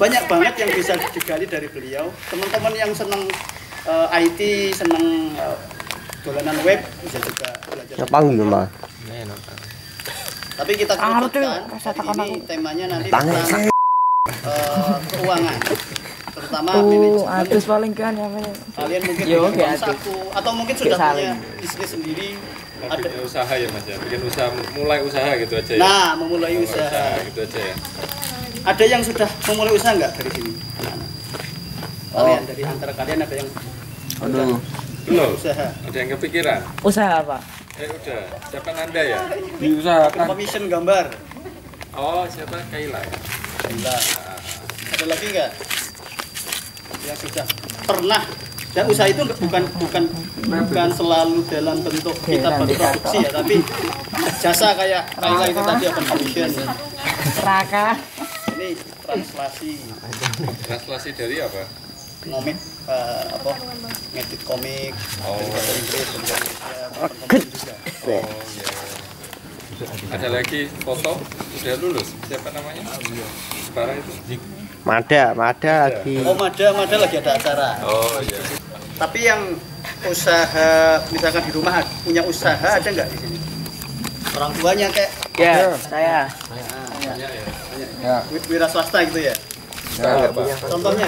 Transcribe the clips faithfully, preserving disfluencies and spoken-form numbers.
banyak banget yang bisa digali dari beliau. Teman-teman yang senang uh, I T, senang uh, dolanan web bisa juga belajar. Napang gitu mah. Tapi kita kerucutkan ini temanya nanti tentang uh, keuangan, terutama manajemen. Atus paling kan ya. Kalian mungkin Yo, punya satu atau mungkin sudah punya bisnis sendiri. Ada bikin usaha ya Mas ya, bikin usaha, mulai usaha gitu aja ya. Nah, memulai mulai usaha. usaha gitu aja ya. Ada yang sudah memulai usaha nggak dari sini? Anak-anak. Kalian oh. Dari antara kalian ada yang Aduh. Belum. Usaha. Ada yang kepikiran? Usaha apa? Eh udah, siapa Anda ya? Diusahakan. Commission gambar. Oh, siapa? Kaila. Kaila. Ada lagi nggak? Yang sudah pernah. Dan usaha itu bukan bukan bukan selalu dalam bentuk kita berproduksi ya, tapi jasa kayak Kaila itu tadi open commission. Raka. Ini translasi. Translasi dari apa? Komik uh, apa? Ngedit komik oh. Dari bahasa Inggris dan Indonesia. Oh iya. Ada lagi foto sudah lulus. Siapa namanya? Sekarang itu. Mada, Mada lagi. Oh, Mada, Mada lagi ada acara. Oh iya. Tapi yang usaha misalkan di rumah punya usaha ada nggak di sini? Orang tuanya kayak? Ya, saya. Nah, banyak ya. Banyak. Ya. Wira swasta gitu ya? Ya, contohnya?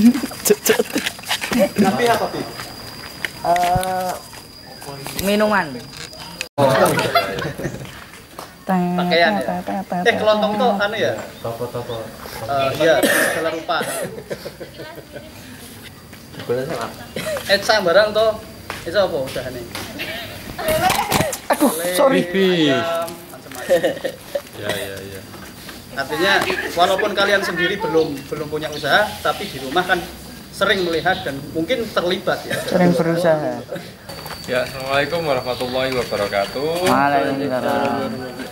Tapi apa sih? Uh, minuman. Oh, pakaian ya? Eh, kelontong tuh anu ya? Toko-toko. Uh, iya, segala rupa. Eh, barang tuh. Itu apa usahanya? Aduh, sorry. Ya, ya, ya. Artinya walaupun kalian sendiri belum belum punya usaha, tapi di rumah kan sering melihat dan mungkin terlibat ya. Sering berusaha. Ya, assalamualaikum warahmatullahi wabarakatuh. Waalaikumsalam.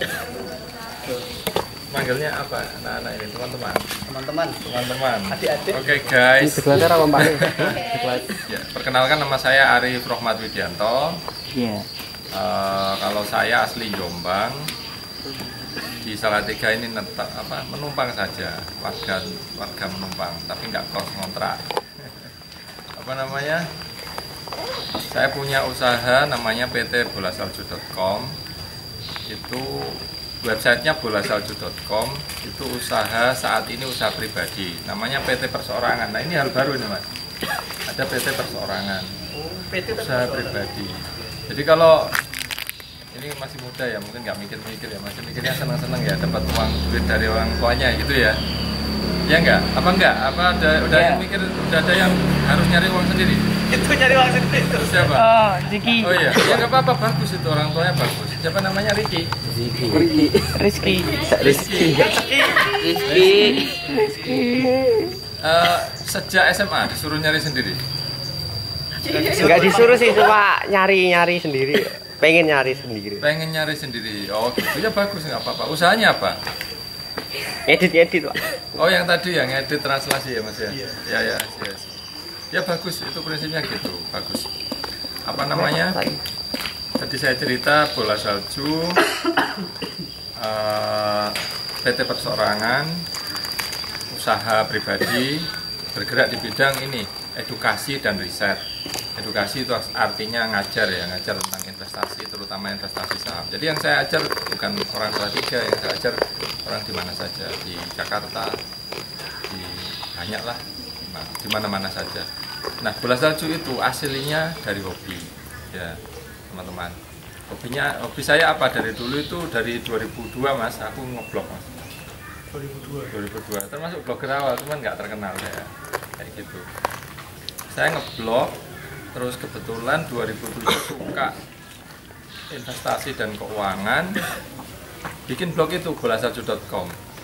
Manggilnya apa anak-anak ini, teman-teman? Teman-teman. Teman-teman. Adik-adik. Oke okay, guys. Ini Ya, perkenalkan nama saya Arif Rohmat Widianto. Iya. Yeah. Uh, kalau saya asli Jombang. Di Salatiga ini netap, apa, menumpang saja, warga warga menumpang, tapi nggak kos kontrak. Apa namanya? Saya punya usaha namanya P T bola salju dot com. Itu websitenya bola salju dot com. Itu usaha saat ini usaha pribadi, namanya P T perseorangan. Nah ini hal baru nih Mas. Ada P T perseorangan, usaha pribadi. Jadi kalau ini masih muda ya, mungkin nggak mikir-mikir ya, masih mikirnya senang-senang ya, dapat uang duit dari orang tuanya gitu ya. Ya enggak? Apa enggak? Apa ada udah yeah. yang mikir, udah ada yang harus nyari uang sendiri? Itu nyari uang sendiri. Siapa? Oh, Riki. Oh iya, ya nggak apa-apa, bagus itu, orang tuanya bagus. Siapa namanya? Riki. Rizky. Rizky. Rizky. Rizky. Rizky. Uh, sejak S M A disuruh nyari sendiri? Enggak disuruh sih, cuma nyari-nyari sendiri. Pengen nyari sendiri. Pengen nyari sendiri. Oh gitu ya, bagus, nggak apa-apa. Usahanya apa? Edit-edit Pak. Oh yang tadi yang edit translasi ya Mas ya? Iya. Ya ya, ya. Ya bagus, itu prinsipnya gitu, bagus. Apa namanya? Tadi saya cerita bola salju, uh, P T perseorangan, usaha pribadi, bergerak di bidang ini, edukasi dan riset. Edukasi itu artinya ngajar ya, ngajar tentang investasi, terutama investasi saham. Jadi yang saya ajar bukan orang Salatiga, yang saya ajar orang di mana saja, di Jakarta, di banyak lah, nah, di mana-mana saja. Nah, bola salju itu aslinya dari hobi, ya teman-teman. Hobinya, hobi saya apa dari dulu itu dari dua ribu dua Mas, aku ngeblog Mas. dua ribu dua, termasuk blogger awal, cuman nggak terkenal ya, kayak gitu. Saya ngeblog. Terus kebetulan dua ribu tujuh suka investasi dan keuangan, bikin blog itu bola salju dot com.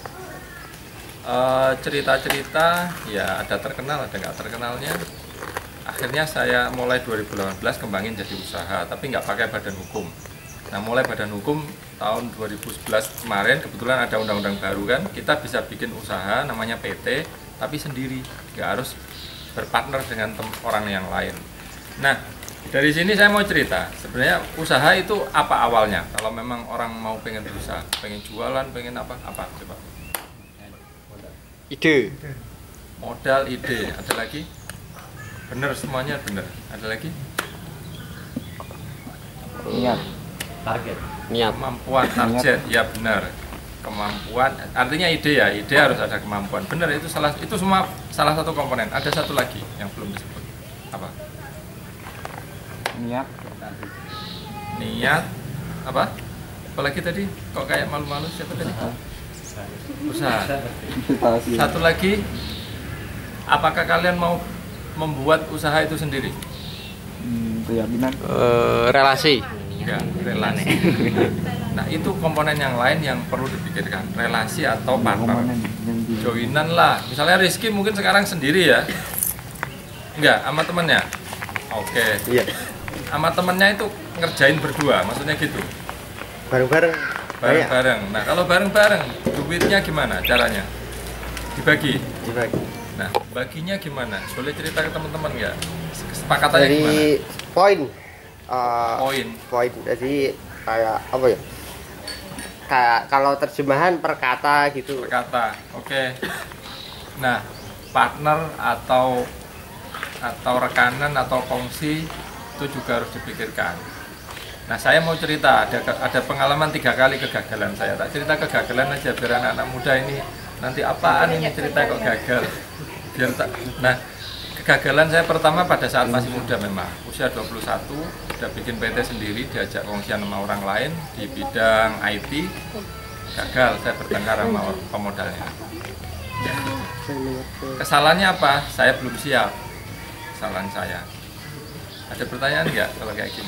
Uh, cerita-cerita ya ada terkenal, ada nggak terkenalnya. Akhirnya saya mulai dua ribu delapan belas kembangin jadi usaha, tapi nggak pakai badan hukum. Nah mulai badan hukum tahun dua ribu sebelas kemarin, kebetulan ada undang-undang baru kan, kita bisa bikin usaha namanya P T, tapi sendiri, nggak harus berpartner dengan orang yang lain. Nah, dari sini saya mau cerita, sebenarnya usaha itu apa awalnya? Kalau memang orang mau pengen berusaha, pengen jualan, pengen apa? Apa? Coba. Ide. modal, ide. Ada lagi? Benar semuanya benar. Ada lagi? Niat. Target. Niat. Kemampuan, target. Ya benar. Kemampuan, artinya ide ya. Ide harus ada kemampuan. Benar, itu salah. Itu semua salah satu komponen. Ada satu lagi yang belum disebut. Apa? Niat. Niat. Apa? Apalagi tadi? Kok kayak malu-malu? Siapa tadi? Usaha. Satu lagi. Apakah kalian mau membuat usaha itu sendiri? Hmm, keyakinan. Eh, relasi. Ya, relasi. Nah, itu komponen yang lain yang perlu dipikirkan. Relasi atau partner. Joinan lah. Misalnya Rizky mungkin sekarang sendiri ya. Enggak, sama temennya. Oke. Iya. Sama temennya itu ngerjain berdua, maksudnya gitu. Bareng-bareng. Bareng-bareng. Nah, kalau bareng-bareng, duitnya gimana caranya? Dibagi. Dibagi. Nah, baginya gimana? Boleh cerita ke teman-teman nggak? Kesepakatannya Dari gimana? poin. eh, Poin. Poin. Jadi kayak apa ya? Kayak kalau terjemahan per kata gitu. Berkata, oke. Nah, partner atau atau rekanan atau kongsi itu juga harus dipikirkan. Nah, saya mau cerita, ada ada pengalaman tiga kali kegagalan saya. Tak cerita kegagalan aja biar anak-anak muda ini nanti apaan ini cerita kok gagal. Biar tak. Nah, kegagalan saya pertama pada saat masih muda memang, usia dua puluh satu, udah bikin P T sendiri, diajak kongsian sama orang lain di bidang I T. Gagal, saya bertengkar sama pemodalnya. Kesalahannya apa? Saya belum siap. Kesalahan saya. Ada pertanyaan nggak kalau kayak gini?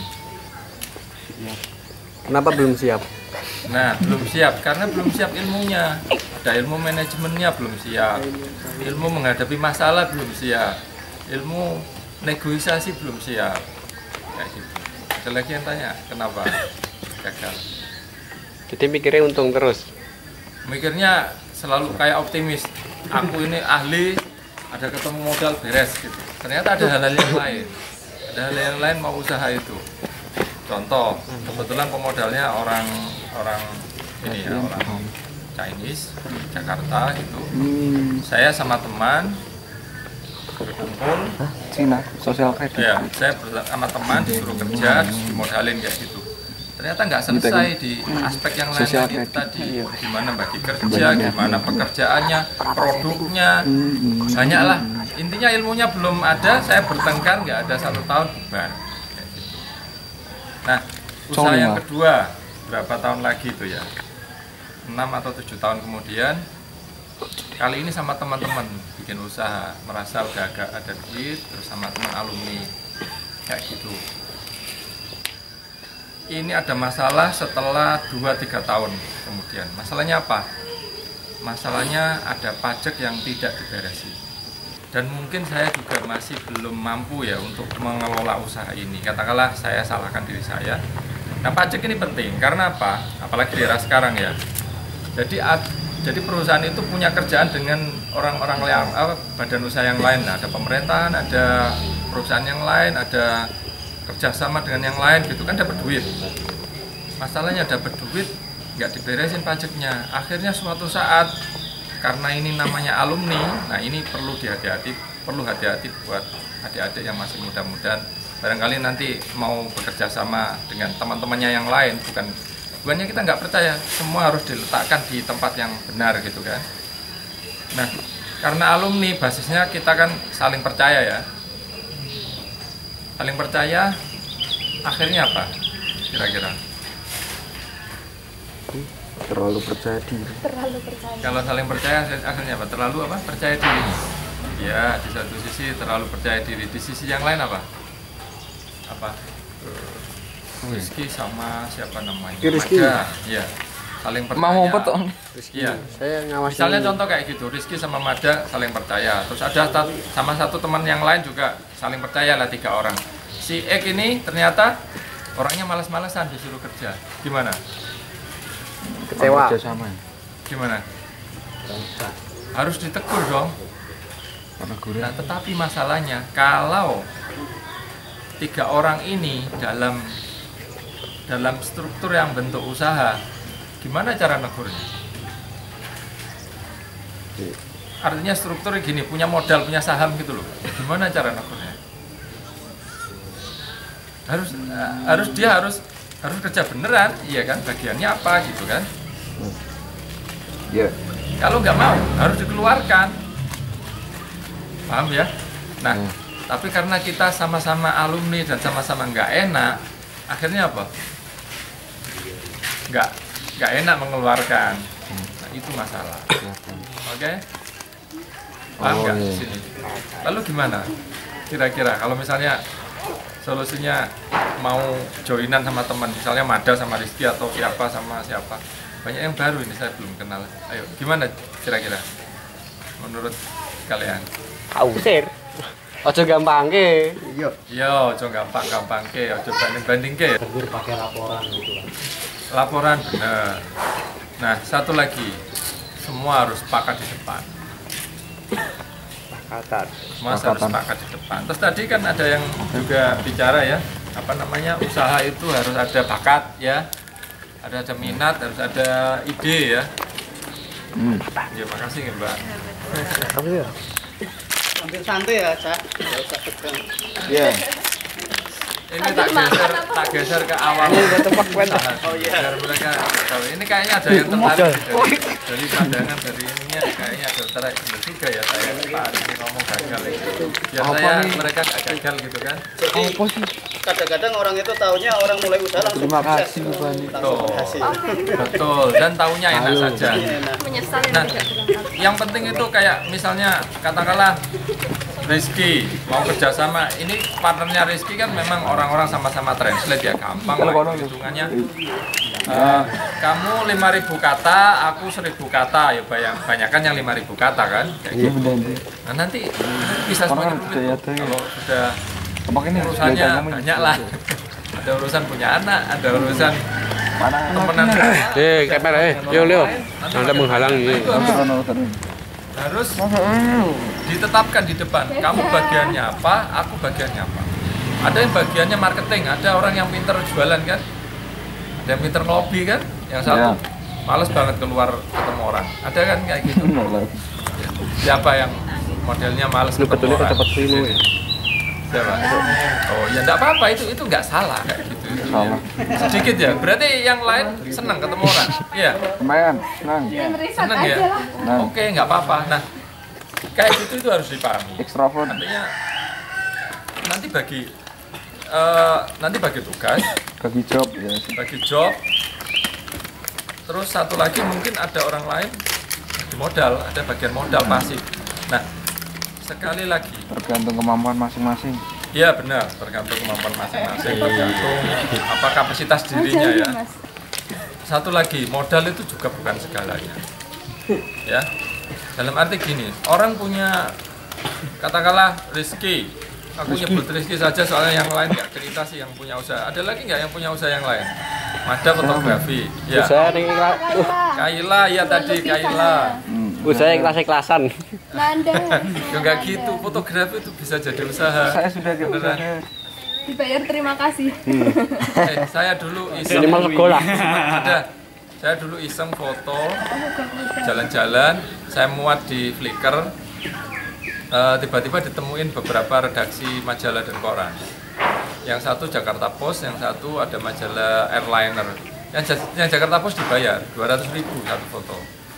Kenapa belum siap? Nah, belum siap karena belum siap ilmunya. Ada ilmu manajemennya belum siap. Ilmu menghadapi masalah belum siap. Ilmu negosiasi belum siap. Kayak gitu. Ada lagi yang tanya, kenapa gagal? Jadi mikirnya untung terus. Mikirnya selalu kayak optimis. Aku ini ahli, ada ketemu modal beres gitu. Ternyata ada hal-hal yang lain. Ada hal yang lain mau usaha itu. Contoh, kebetulan pemodalnya orang orang ini ya, orang Chinese, Jakarta gitu. Saya sama teman berkumpul. Cina, sosial kredit. Ya, saya sama teman disuruh kerja, modalin kayak gitu. Ternyata nggak selesai di aspek yang lain Sosial itu kredit, tadi. iya. Gimana bagi kerja, gimana pekerjaannya, produknya, banyak lah. Intinya ilmunya belum ada, saya bertengkar nggak ada satu tahun bubar. Kayak gitu. Nah, usaha yang kedua berapa tahun lagi itu ya? enam atau tujuh tahun kemudian, kali ini sama teman-teman bikin usaha, merasa udah agak ada duit, terus sama teman alumni kayak gitu. Ini ada masalah setelah dua tiga tahun kemudian. Masalahnya apa? Masalahnya ada pajak yang tidak diberesi. Dan mungkin saya juga masih belum mampu ya untuk mengelola usaha ini. Katakanlah saya salahkan diri saya. Nah, pajak ini penting karena apa? Apalagi di era sekarang ya. Jadi jadi perusahaan itu punya kerjaan dengan orang-orang yang apa, badan usaha yang lain. Nah, ada pemerintahan, ada perusahaan yang lain, ada kerjasama dengan yang lain gitu kan, dapat duit. Masalahnya dapat duit nggak diberesin pajaknya. Akhirnya suatu saat karena ini namanya alumni, nah ini perlu dihati-hati, perlu hati-hati buat adik-adik yang masih muda-muda. Barangkali nanti mau bekerja sama dengan teman-temannya yang lain, bukan bukannya kita nggak percaya, semua harus diletakkan di tempat yang benar gitu kan. Nah, karena alumni basisnya kita kan saling percaya ya. Saling percaya, akhirnya apa? Kira-kira? Terlalu percaya diri. Terlalu percaya. Kalau saling percaya, akhirnya apa? Terlalu apa? Percaya diri. Ya, di satu sisi terlalu percaya diri. Di sisi yang lain apa? Apa? Rizky sama siapa namanya? Rizky. Mada. Ya, saling percaya. Mau ngumpet dong. Iya. Saya ngawasi. Misalnya contoh kayak gitu, Rizky sama Mada saling percaya. Terus ada satu, sama satu teman yang lain juga saling percaya lah, tiga orang. Si Ek ini ternyata orangnya malas-malasan disuruh kerja. Gimana? Kecewa. Kerjasama. Gimana? Harus ditegur dong. Karena gurih. Nah, tetapi masalahnya kalau tiga orang ini dalam dalam struktur yang bentuk usaha, gimana cara negurnya? artinya strukturnya gini, punya modal, punya saham gitu loh. Gimana cara nabungnya? Harus uh, harus dia harus harus kerja beneran, iya kan? Bagiannya apa gitu kan? Iya. Kalau nggak mau harus dikeluarkan, paham ya? Nah, Hmm. tapi karena kita sama-sama alumni dan sama-sama nggak enak, akhirnya apa? Nggak nggak enak mengeluarkan. Nah, itu masalah. Oke? Paham Oh, nggak iya. di sini? Lalu gimana? Kira-kira kalau misalnya solusinya mau joinan sama teman, misalnya Mada sama Rizky atau siapa sama siapa, banyak yang baru ini saya belum kenal. Ayo, gimana kira-kira menurut kalian? Ausir. Ojo gampang ke. Iya. Yo, ojo gampang-gampang ke, ojo banding-banding ke. Hampir pakai laporan gitu kan. Laporan benar. Nah, satu lagi, semua harus sepakat di depan. Kata. Semua harus sepakat di depan. Terus tadi kan ada yang juga bicara ya, apa namanya, usaha itu harus ada bakat ya, ada ada minat, harus ada ide ya. Hmm. Ya makasih ya Mbak. Apa ya? Ambil santai ya, Cak. Enggak usah tegang. Iya. Ini tak geser, tak geser ke awal. Ini udah tempat kuat. Oh iya. Biar mereka tahu. Ini kayaknya ada yang tertarik dari, dari pandangan dari ininya, kayaknya ada tertarik bener juga ya saya Pak Arif ini ngomong gagal itu. Biar Apa saya nih? mereka gak gagal gitu kan. Jadi Apa sih? kadang-kadang orang itu taunya orang mulai usaha langsung Terima sukses, kasih, gitu. Bapak. Langsung Tuh. berhasil. Betul. Dan taunya enak Halo. saja. Iya, enak. Menyesal Nah, yang tidak berangkat. yang penting itu kayak misalnya katakanlah Rizky mau kerjasama, ini partnernya Rizky kan memang orang-orang sama-sama translate ya, gampang lah hitungannya. Eh, kamu lima ribu kata, aku seribu kata, ya bayang, banyakan yang lima ribu kata kan, kayak Iya gitu. benar. Nah nanti bisa Orang semakin kan rumit sudah tuh. ada ya. Kalau sudah Apa ini? urusannya Belajarnya banyak lah, ada urusan punya anak, ada urusan Mana temenan. Eh, kamera eh. Leo, Leo. Anda menghalangi. Itu harus harus ditetapkan di depan, kamu bagiannya apa, aku bagiannya apa. Ada yang bagiannya marketing, ada orang yang pinter jualan kan, ada yang pinter ngelobi kan, yang satu Ya. males banget keluar ketemu orang, ada kan kayak gitu. Siapa yang modelnya males Lu ketemu betulnya orang? cepet sini. Siapa? Oh ya enggak apa-apa, itu itu nggak salah kayak gitu. Salah. Sedikit ya, berarti yang lain senang ketemu orang, iya. Lumayan, senang. Senang ya? Nah. Oke, nggak apa-apa. Nah, kayak gitu itu harus dipahami. Ekstrovert. Artinya nanti bagi eh, nanti bagi tugas, Bagi job ya. bagi job. Terus satu lagi mungkin ada orang lain bagi modal, ada bagian modal pasif. Nah, sekali lagi, Tergantung kemampuan masing-masing. iya benar, tergantung kemampuan masing-masing, tergantung apa kapasitas dirinya ya. Satu lagi, modal itu juga bukan segalanya. Ya. Dalam arti gini, orang punya katakanlah Rizky, aku nyebut Rizky saja soalnya yang lain nggak cerita sih yang punya usaha. Ada lagi nggak yang punya usaha yang lain? Mada fotografi, ya. Usaha nih kelas. Uh, Kaila, ya tadi Kaila. Hmm. usaha kelas-kelasan. Nanda. Ya nggak gitu, fotografi itu bisa jadi usaha. Saya sudah di Beneran. usaha. Dibayar terima kasih. Eh, saya dulu iseng. Minimal sekolah. Ada. Saya dulu iseng foto jalan-jalan, saya muat di Flickr. Eh, tiba-tiba ditemuin beberapa redaksi majalah dan koran. Yang satu Jakarta Post, yang satu ada majalah Airliner. Yang, Ja- yang Jakarta Post dibayar dua ratus ribu satu foto.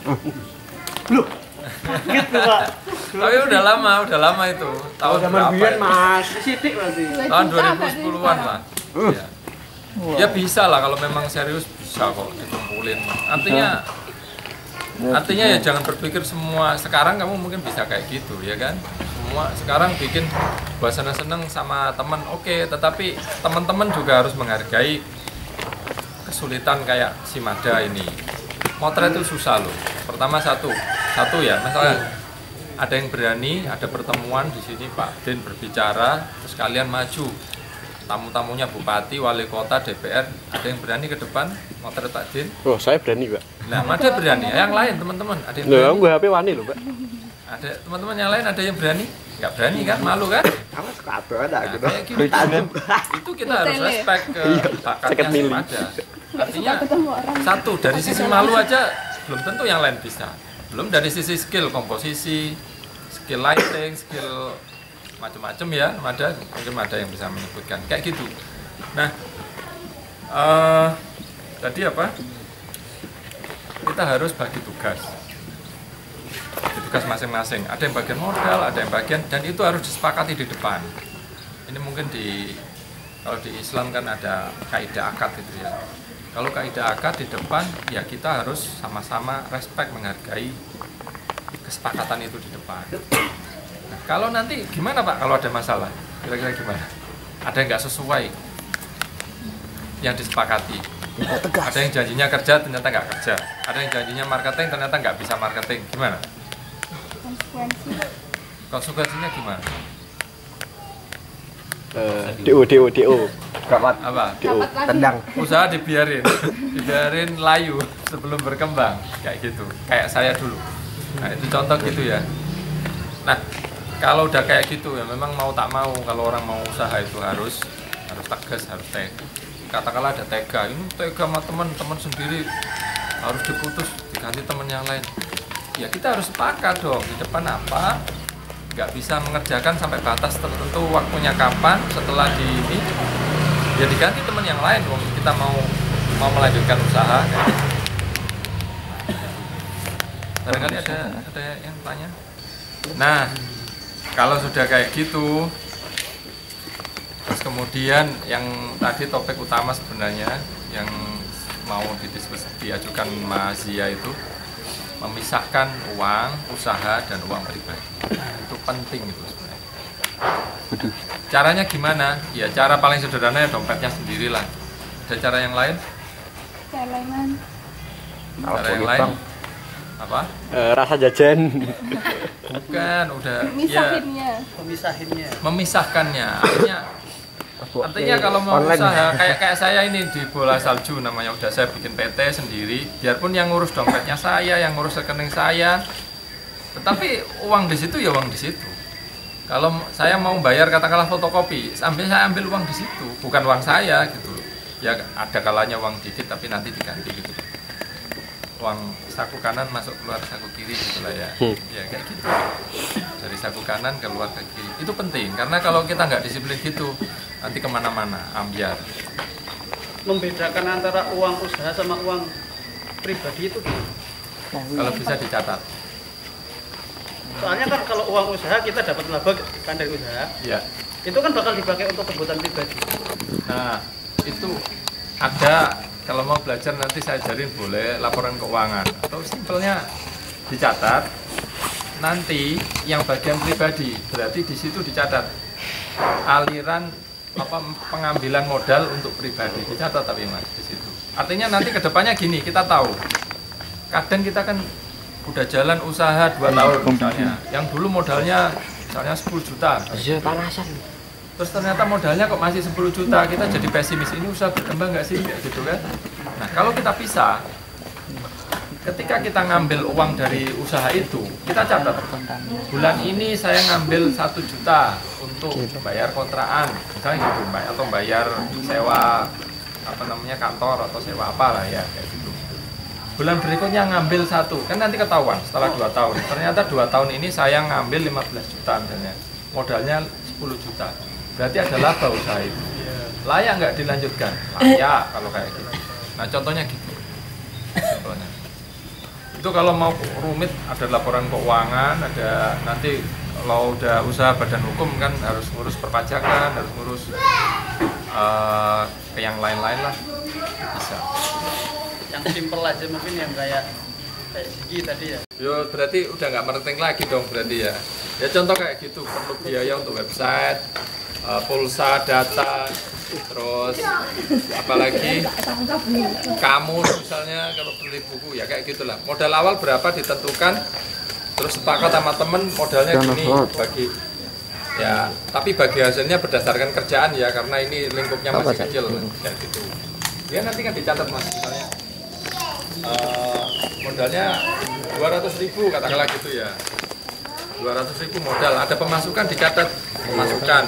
Gitu, Pak. Tapi udah lama, udah lama itu. Tahun berapa? itu? Mas. Sidik berarti. Tahun dua ribu sepuluhan lah. Ya. Ya bisa lah kalau memang serius bisa kok dikumpulin. Artinya artinya ya jangan berpikir semua sekarang kamu mungkin bisa kayak gitu ya kan. Semua sekarang bikin buat seneng-seneng sama teman oke, tetapi teman-teman juga harus menghargai kesulitan kayak si Mada ini. Motret itu susah loh. Pertama satu, satu ya, misalnya ada yang berani, ada pertemuan di sini Pak Din berbicara, terus kalian maju. Tamu-tamunya bupati, wali kota, D P R, ada yang berani ke depan motret Pak Din. Oh, saya berani, Pak. Nah, Mada berani. Yang lain teman-teman, ada yang Loh, berani. aku H P wani loh, Pak. Ada teman-teman yang lain ada yang berani? Nggak berani kan, malu kan? Aku suka ada Nah, kayak gitu. Itu kita harus respect ke bakatnya si Mada. Artinya Ketemu orang. satu dari sisi malu aja belum tentu yang lain bisa. Belum dari sisi skill komposisi, skill lighting, skill macam-macam ya, ada mungkin ada yang bisa menyebutkan kayak gitu. Nah, uh, tadi apa? Kita harus bagi tugas, bagi tugas masing-masing. Ada yang bagian modal, ada yang bagian, dan itu harus disepakati di depan. Ini mungkin di kalau di Islam kan ada kaidah akad gitu ya. Kalau kaidah akad di depan, ya kita harus sama-sama respect, menghargai kesepakatan itu di depan. Nah, kalau nanti gimana Pak kalau ada masalah? Kira-kira gimana? Ada yang nggak sesuai yang disepakati? Ada yang janjinya kerja ternyata nggak kerja. Ada yang janjinya marketing ternyata nggak bisa marketing. Gimana? Konsekuensi. Konsekuensinya gimana? Uh, D O D O D O. Gawat. Apa? D O Dapat lagi. tendang. Usaha dibiarin, dibiarin layu sebelum berkembang, kayak gitu. Kayak saya dulu. Nah itu contoh gitu ya. Nah kalau udah kayak gitu ya memang mau tak mau kalau orang mau usaha itu harus harus tegas, harus tega. Katakanlah ada tega, ini tega sama teman teman sendiri harus diputus diganti teman yang lain. Ya kita harus sepakat dong di depan apa. Nggak bisa mengerjakan sampai batas tertentu waktunya kapan, setelah di ini ya diganti teman yang lain. Wong kita mau mau melanjutkan usaha. Barangkali ada ada yang tanya. Nah kalau sudah kayak gitu, terus kemudian yang tadi topik utama sebenarnya yang mau didiskusi diajukan Mas Zia itu memisahkan uang usaha dan uang pribadi. Itu penting itu sebenarnya. Caranya gimana? Ya cara paling sederhana ya dompetnya sendirilah. Ada cara yang lain? Cara lain. Cara yang lain? Apa? Uh, rasa jajan. Bukan, udah Misahinnya. Pemisahinnya. ya memisahkannya. Artinya Artinya kalau mau Online. usaha kayak kayak saya ini di bola salju namanya, udah saya bikin P T sendiri, biarpun yang ngurus dompetnya saya, yang ngurus rekening saya, tetapi uang di situ ya uang di situ. Kalau saya mau bayar katakanlah fotokopi, sambil saya ambil uang di situ, bukan uang saya gitu. Ya ada kalanya uang dikit tapi nanti diganti gitu. Uang saku kanan masuk keluar saku kiri gitulah ya. Ya kayak gitu. Dari saku kanan keluar ke kiri. Itu penting karena kalau kita nggak disiplin gitu, nanti kemana-mana ambiar. Membedakan antara uang usaha sama uang pribadi itu gimana? Kalau bisa dicatat. Soalnya kan kalau uang usaha kita dapat laba kan dari usaha, Ya. itu kan bakal dipakai untuk kebutuhan pribadi. Nah, itu ada kalau mau belajar nanti saya ajarin boleh laporan keuangan atau simpelnya dicatat. Nanti yang bagian pribadi berarti di situ dicatat aliran apa pengambilan modal untuk pribadi dicatat tapi Mas di situ. Artinya nanti kedepannya gini kita tahu. Kadang kita kan udah jalan usaha dua tahun misalnya. Yang dulu modalnya misalnya sepuluh juta. Iya panasan. Terus ternyata modalnya kok masih sepuluh juta, kita jadi pesimis, ini usaha berkembang nggak sih? Kayak gitu kan. Nah kalau kita pisah, ketika kita ngambil uang dari usaha itu, kita catat bulan ini saya ngambil satu juta untuk bayar kontrakan, misalnya gitu, Mbak, atau bayar sewa apa namanya kantor atau sewa apa lah ya, kayak gitu. Bulan berikutnya ngambil satu, kan nanti ketahuan setelah dua tahun. Ternyata dua tahun ini saya ngambil lima belas juta misalnya, modalnya sepuluh juta. Berarti ada laba usaha itu. Layak nggak dilanjutkan? Layak kalau kayak gitu. Nah contohnya gitu. Contohnya. Itu kalau mau rumit ada laporan keuangan, ada nanti kalau udah usaha badan hukum kan harus ngurus perpajakan, harus ngurus uh, ke yang lain-lain lah. Bisa. Yang simpel aja mungkin yang kayak kayak Ziggy tadi ya. Yo berarti udah nggak marketing lagi dong berarti ya. Ya contoh kayak gitu, perlu biaya untuk website, uh, pulsa, data, terus apalagi kamu misalnya kalau beli buku ya kayak gitulah. Modal awal berapa ditentukan, terus sepakat sama temen modalnya gini bagi ya, tapi bagi hasilnya berdasarkan kerjaan ya karena ini lingkupnya masih kecil kayak gitu. Ya nanti kan dicatat Mas misalnya uh, modalnya dua ratus ribu katakanlah gitu ya. dua ratus ribu modal, ada pemasukan dicatat pemasukan.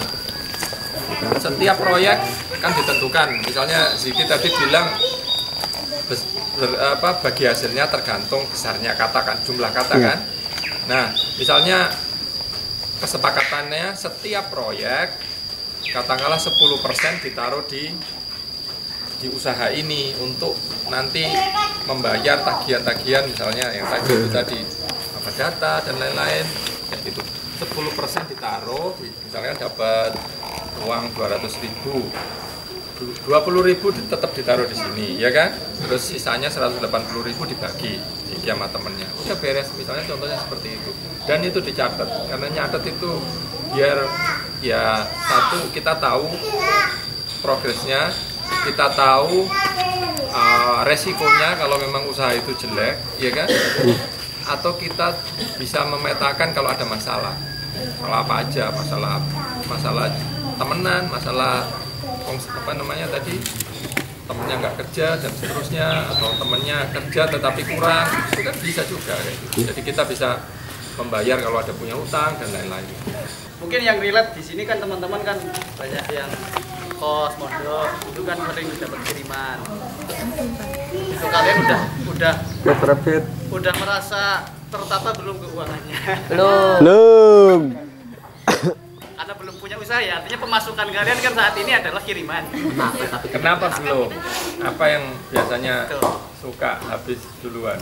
Setiap proyek kan ditentukan. Misalnya Ziki tadi bilang ber, apa, bagi hasilnya tergantung besarnya kata kan, jumlah kata kan. Nah, misalnya kesepakatannya setiap proyek katakanlah sepuluh persen ditaruh di di usaha ini untuk nanti membayar tagihan-tagihan misalnya yang tadi itu tadi apa data dan lain-lain kayak gitu. sepuluh persen ditaruh misalnya dapat uang dua ratus ribu, dua puluh ribu tetap ditaruh di sini ya kan, terus sisanya seratus delapan puluh ribu dibagi sama temennya, udah beres misalnya, contohnya seperti itu. Dan itu dicatat, karena nyatet itu biar ya satu kita tahu progresnya, kita tahu uh, resikonya kalau memang usaha itu jelek ya kan, atau kita bisa memetakan kalau ada masalah, masalah apa aja, masalah masalah temenan, masalah apa namanya tadi, temennya nggak kerja dan seterusnya, atau temennya kerja tetapi kurang, itu kan bisa juga kayak gitu. Jadi kita bisa membayar kalau ada punya utang dan lain-lain. Mungkin yang relate di sini kan teman-teman kan banyak yang kos, mondok, itu kan sering dapat kiriman. Itu kalian udah udah udah merasa tertata belum keuangannya? Belum. Belum. Karena belum punya usaha ya, artinya pemasukan kalian kan saat ini adalah kiriman. Kenapa belum? Apa yang biasanya suka habis duluan?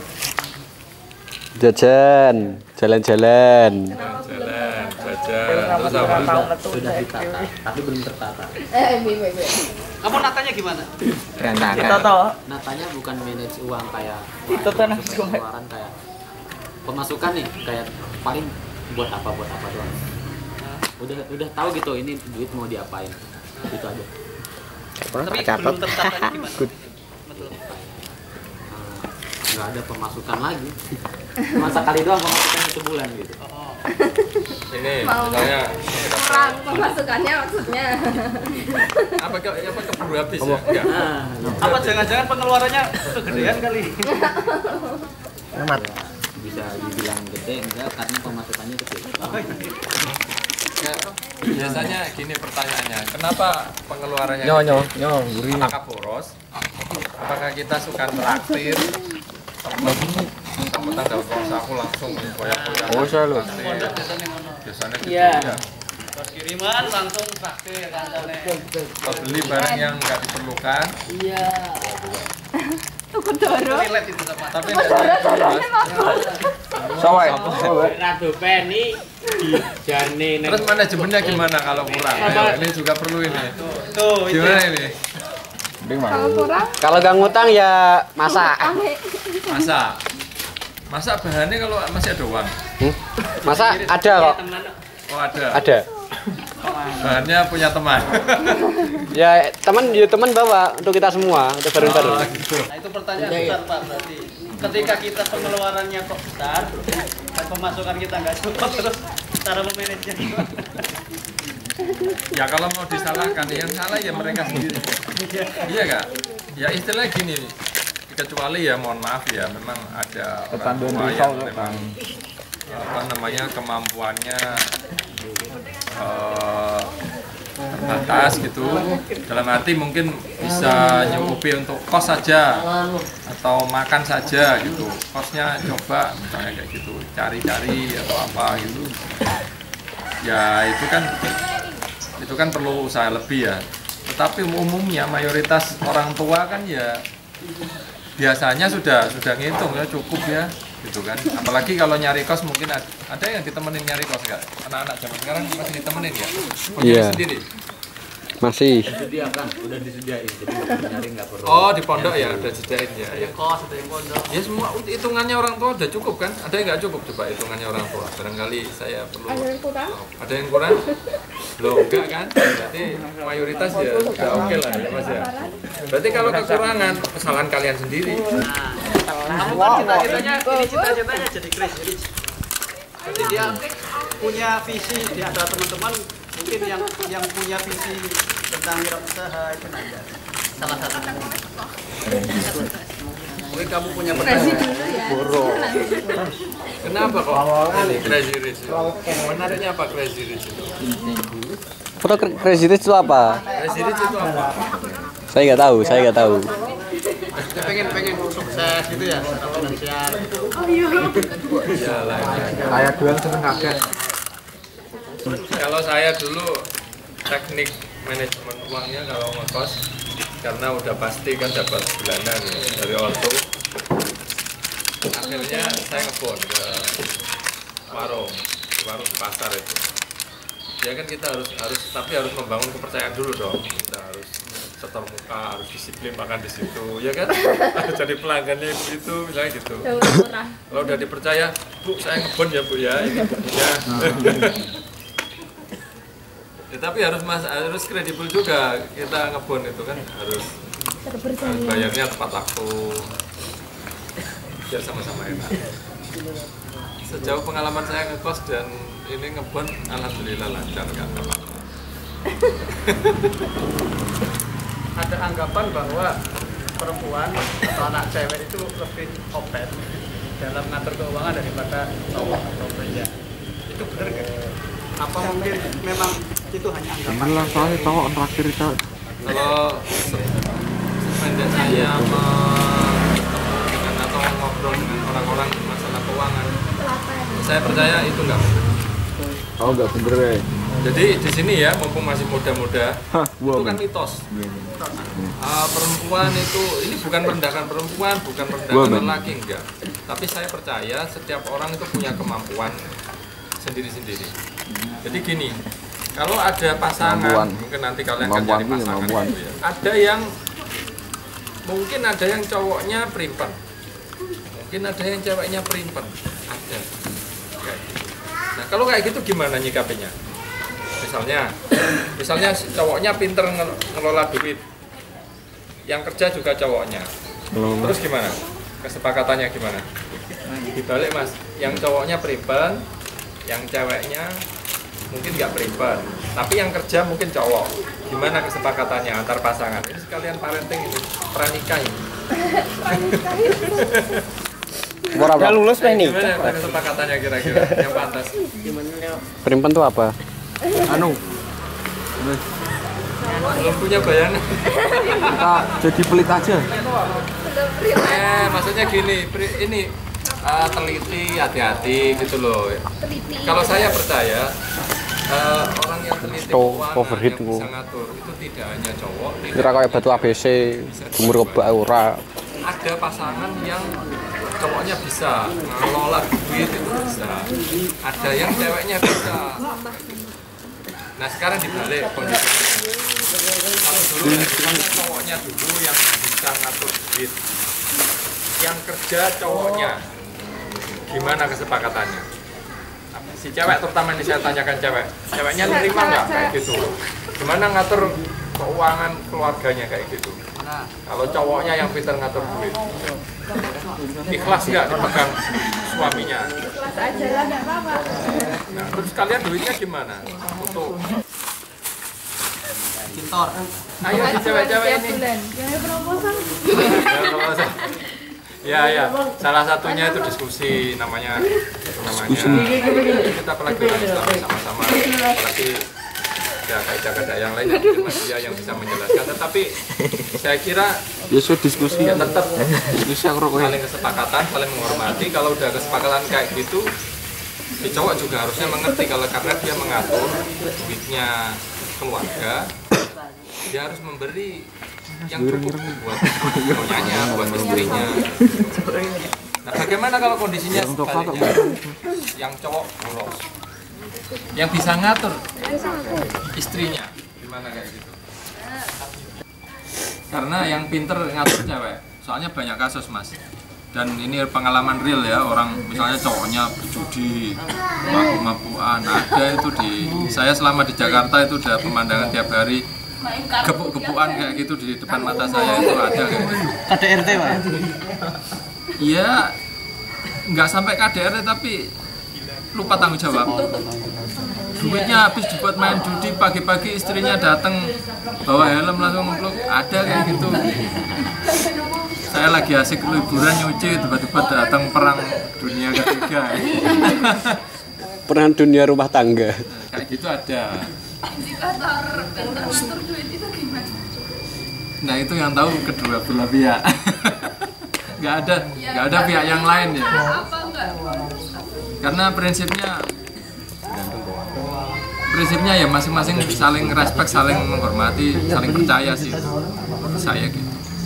Jajan, jalan-jalan. Jalan, jajan, terus apa? Sudah ditata, tapi belum tertata. Eh, bi, bi, bi. Kamu natanya gimana? Kita Natanya bukan manage uang kayak Itu tanah pengeluaran kayak pemasukan nih, kayak paling buat apa buat apa doang. Udah udah tahu gitu ini duit mau diapain, gitu aja. Tapi belum tertata gimana? Betul. Nggak ada pemasukan lagi. Masa kali doang pemasukannya sebulan gitu. Oh. Ini Mau. misalnya Kurang pemasukannya maksudnya. apa ke apa keburu habis ya? Enggak. Nah, Apa jangan-jangan pengeluarannya kegedean kali? ya, bisa dibilang gede enggak karena pemasukannya kecil. Ya, biasanya gini pertanyaannya, kenapa pengeluarannya Nyo, gede? nyo, nyo, gurih. Apakah boros? Apakah kita suka traktir? Temen dapat uang saku langsung koyak-koyak. Oh, saya loh. Biasanya gitu Iya. ya. Pas kiriman langsung traktir kancane. Kalau beli barang yang nggak diperlukan, Iya. Tuku doro. Relate itu sama. tapi nggak jelas. Sawai. Rado Penny jane Terus manajemennya gimana kalau kurang? Ayo, ini juga perlu ini. Tuh, itu. Gimana ini? Mending Kalau mah. kurang, Kalau gak ngutang ya masak. ame. Masak. Masak bahannya kalau masih ada uang. Hmm? Masak ada kok. Oh ada. Ada. Bahannya punya teman. Ya teman ya teman bawa untuk kita semua, untuk bareng-bareng. Oh, gitu. Nah, itu pertanyaan besar Pak berarti. Ketika kita pengeluarannya kok besar dan pemasukan kita nggak cukup, terus cara memanagenya gimana? Ya kalau mau disalahkan, yang salah ya mereka sendiri. Iya kak? Ya istilah gini, kecuali ya mohon maaf ya, memang ada orang Ketanduan tua risau, yang memang apa namanya kemampuannya eh, terbatas gitu. Dalam arti mungkin bisa nyukupi untuk kos saja atau makan saja gitu. Kosnya coba misalnya kayak gitu, cari-cari atau apa gitu. Ya itu kan itu kan perlu usaha lebih ya. Tetapi umumnya mayoritas orang tua kan ya biasanya sudah sudah ngitung ya cukup ya gitu kan. Apalagi kalau nyari kos mungkin ada, ada yang ditemenin nyari kos nggak? Anak-anak zaman sekarang masih ditemenin ya? Punya Iya. sendiri? Masih. disediakan, udah disediain jadi nggak perlu nyari nggak perlu. Oh di pondok ya udah disediain ya. Ya. Kos ada yang pondok. Ya semua hitungannya orang tua udah cukup kan? Ada yang nggak cukup coba hitungannya orang tua. Barangkali saya perlu. Ada yang kurang? Ada yang kurang? Loh enggak kan? Berarti mayoritas ya udah oke lah ya mas ya. Berarti kalau kekurangan kesalahan kalian sendiri. Nah, kamu kan cita-citanya, ini cita-citanya jadi crazy rich. Jadi dia punya visi, di antara teman-teman mungkin yang yang punya visi tentang wirausaha itu ada salah satu. Mungkin kamu punya Crazy pertanyaan. dulu ya. Kenapa kok ini crazy rich? Menariknya apa crazy rich itu? Foto crazy rich itu apa? Crazy rich itu apa? Saya nggak tahu, saya nggak tahu. Dia pengen pengen sukses sukses gitu ya secara finansial. Saya duluan seneng kaget. Kalau saya dulu teknik manajemen uangnya kalau ngekos karena udah pasti kan dapat bulanan ya, dari ortu. Akhirnya saya ngebon ke warung, ke warung di pasar itu. Ya kan kita harus harus tapi harus membangun kepercayaan dulu dong. Kita harus setor muka, harus disiplin makan di situ, ya kan? Harus jadi pelanggannya itu, misalnya gitu. Kalau udah dipercaya, Bu, saya ngebon ya Bu ya, ini bukunya. Ya, tapi harus mas harus kredibel juga kita ngebon itu kan harus, harus bayarnya tepat waktu biar sama-sama enak. Sejauh pengalaman saya ngekos dan ini ngebon, alhamdulillah lancar kan. Ada anggapan bahwa perempuan atau anak cewek itu lebih open dalam ngatur keuangan daripada cowok atau pria. Itu benar nggak? Apa mungkin memang itu hanya anggapan? Bener soalnya cowok terakhir itu. Kalau sependek saya ketemu dengan atau ngobrol dengan orang-orang masalah keuangan, saya percaya itu nggak benar. Oh nggak bener ya. Jadi di sini ya, mumpung masih muda-muda, Hah, itu kan mitos. Uh, perempuan itu, ini bukan merendahkan perempuan, bukan merendahkan lelaki, enggak. Tapi saya percaya setiap orang itu punya kemampuan sendiri-sendiri. Jadi gini, kalau ada pasangan, Kemampuan. mungkin nanti kalian akan Kemampuan cari ini pasangan kemampuan. gitu ya. Ada yang, mungkin ada yang cowoknya primpen, mungkin ada yang ceweknya primpen, ada. Kayak gitu. Nah kalau kayak gitu gimana nyikapinya? Misalnya, misalnya cowoknya pinter ngelola duit, yang kerja juga cowoknya. Terus gimana? Kesepakatannya gimana? Dibalik mas, yang cowoknya primpen, yang ceweknya mungkin nggak primpen, tapi yang kerja mungkin cowok. Gimana kesepakatannya antar pasangan? Ini sekalian parenting ini, pranikah ini. Udah lulus nih nih. Gimana kesepakatannya kira-kira yang pantas? Primpen tuh apa? Anu, Belum punya bayangan. kita jadi pelit aja. Eh, maksudnya gini, pri- ini uh, teliti, hati-hati gitu loh. Kalau saya percaya uh, orang yang teliti Oh, keuangan overheat yang bu. bisa ngatur itu tidak hanya cowok, tidak Kira kayak batu A B C, jumur kebak ora. ada pasangan yang cowoknya bisa ngelola duit itu bisa, ada yang ceweknya bisa. Nah sekarang dibalik kondisinya. Kalau dulu kan cowoknya dulu yang bisa ngatur duit, yang kerja cowoknya. Gimana kesepakatannya? Si cewek terutama ini saya tanyakan cewek, ceweknya nerima nggak kayak gitu? Gimana ngatur keuangan keluarganya kayak gitu? Kalau cowoknya yang pintar ngatur duit, ikhlas nggak dipegang suaminya? Ikhlas aja lah, nggak apa-apa. Nah, terus kalian duitnya gimana? Untuk Cintor. ayo si cewek-cewek ini. Jangan proposal. Ya, proposal. Ya, ya. Salah satunya itu diskusi namanya namanya. Kita pelajaran Islam sama-sama. Apalagi ada kaidah-kaidah yang lain mungkin Mas Dia yang bisa menjelaskan. Tetapi saya kira Ya sudah diskusi ya tetap diskusi yang rokoknya. saling kesepakatan, saling menghormati. Kalau udah kesepakatan kayak gitu, si cowok juga harusnya mengerti kalau karena dia mengatur duitnya keluarga, dia harus memberi yang cukup buat nyonyanya, buat istrinya. Nah, bagaimana kalau kondisinya sebaliknya? Yang cowok bolos, yang bisa ngatur istrinya, gimana kayak gitu? Karena yang pinter ngatur cewek, soalnya banyak kasus mas. Dan ini pengalaman real ya, orang misalnya cowoknya berjudi, mabuk-mabukan, ada itu di saya selama di Jakarta itu udah pemandangan tiap hari gebuk-gebukan kayak gitu di depan mata saya itu ada kayak gitu. K D R T pak? Iya, nggak sampai K D R T tapi lupa tanggung jawab. Duitnya habis dibuat main judi, pagi-pagi istrinya datang bawa helm langsung ngepluk, ada kayak gitu. Saya lagi asik liburan nyuci, tiba-tiba datang perang dunia ketiga. Perang dunia rumah tangga. Kayak gitu ada. Indikator pintar ngatur duit itu gimana? Nah itu yang tahu kedua belah pihak. nggak ada nggak ada pihak yang lain ya. Apa enggak? Karena prinsipnya prinsipnya ya masing-masing saling respect, saling menghormati, saling percaya sih. Menurut saya gitu.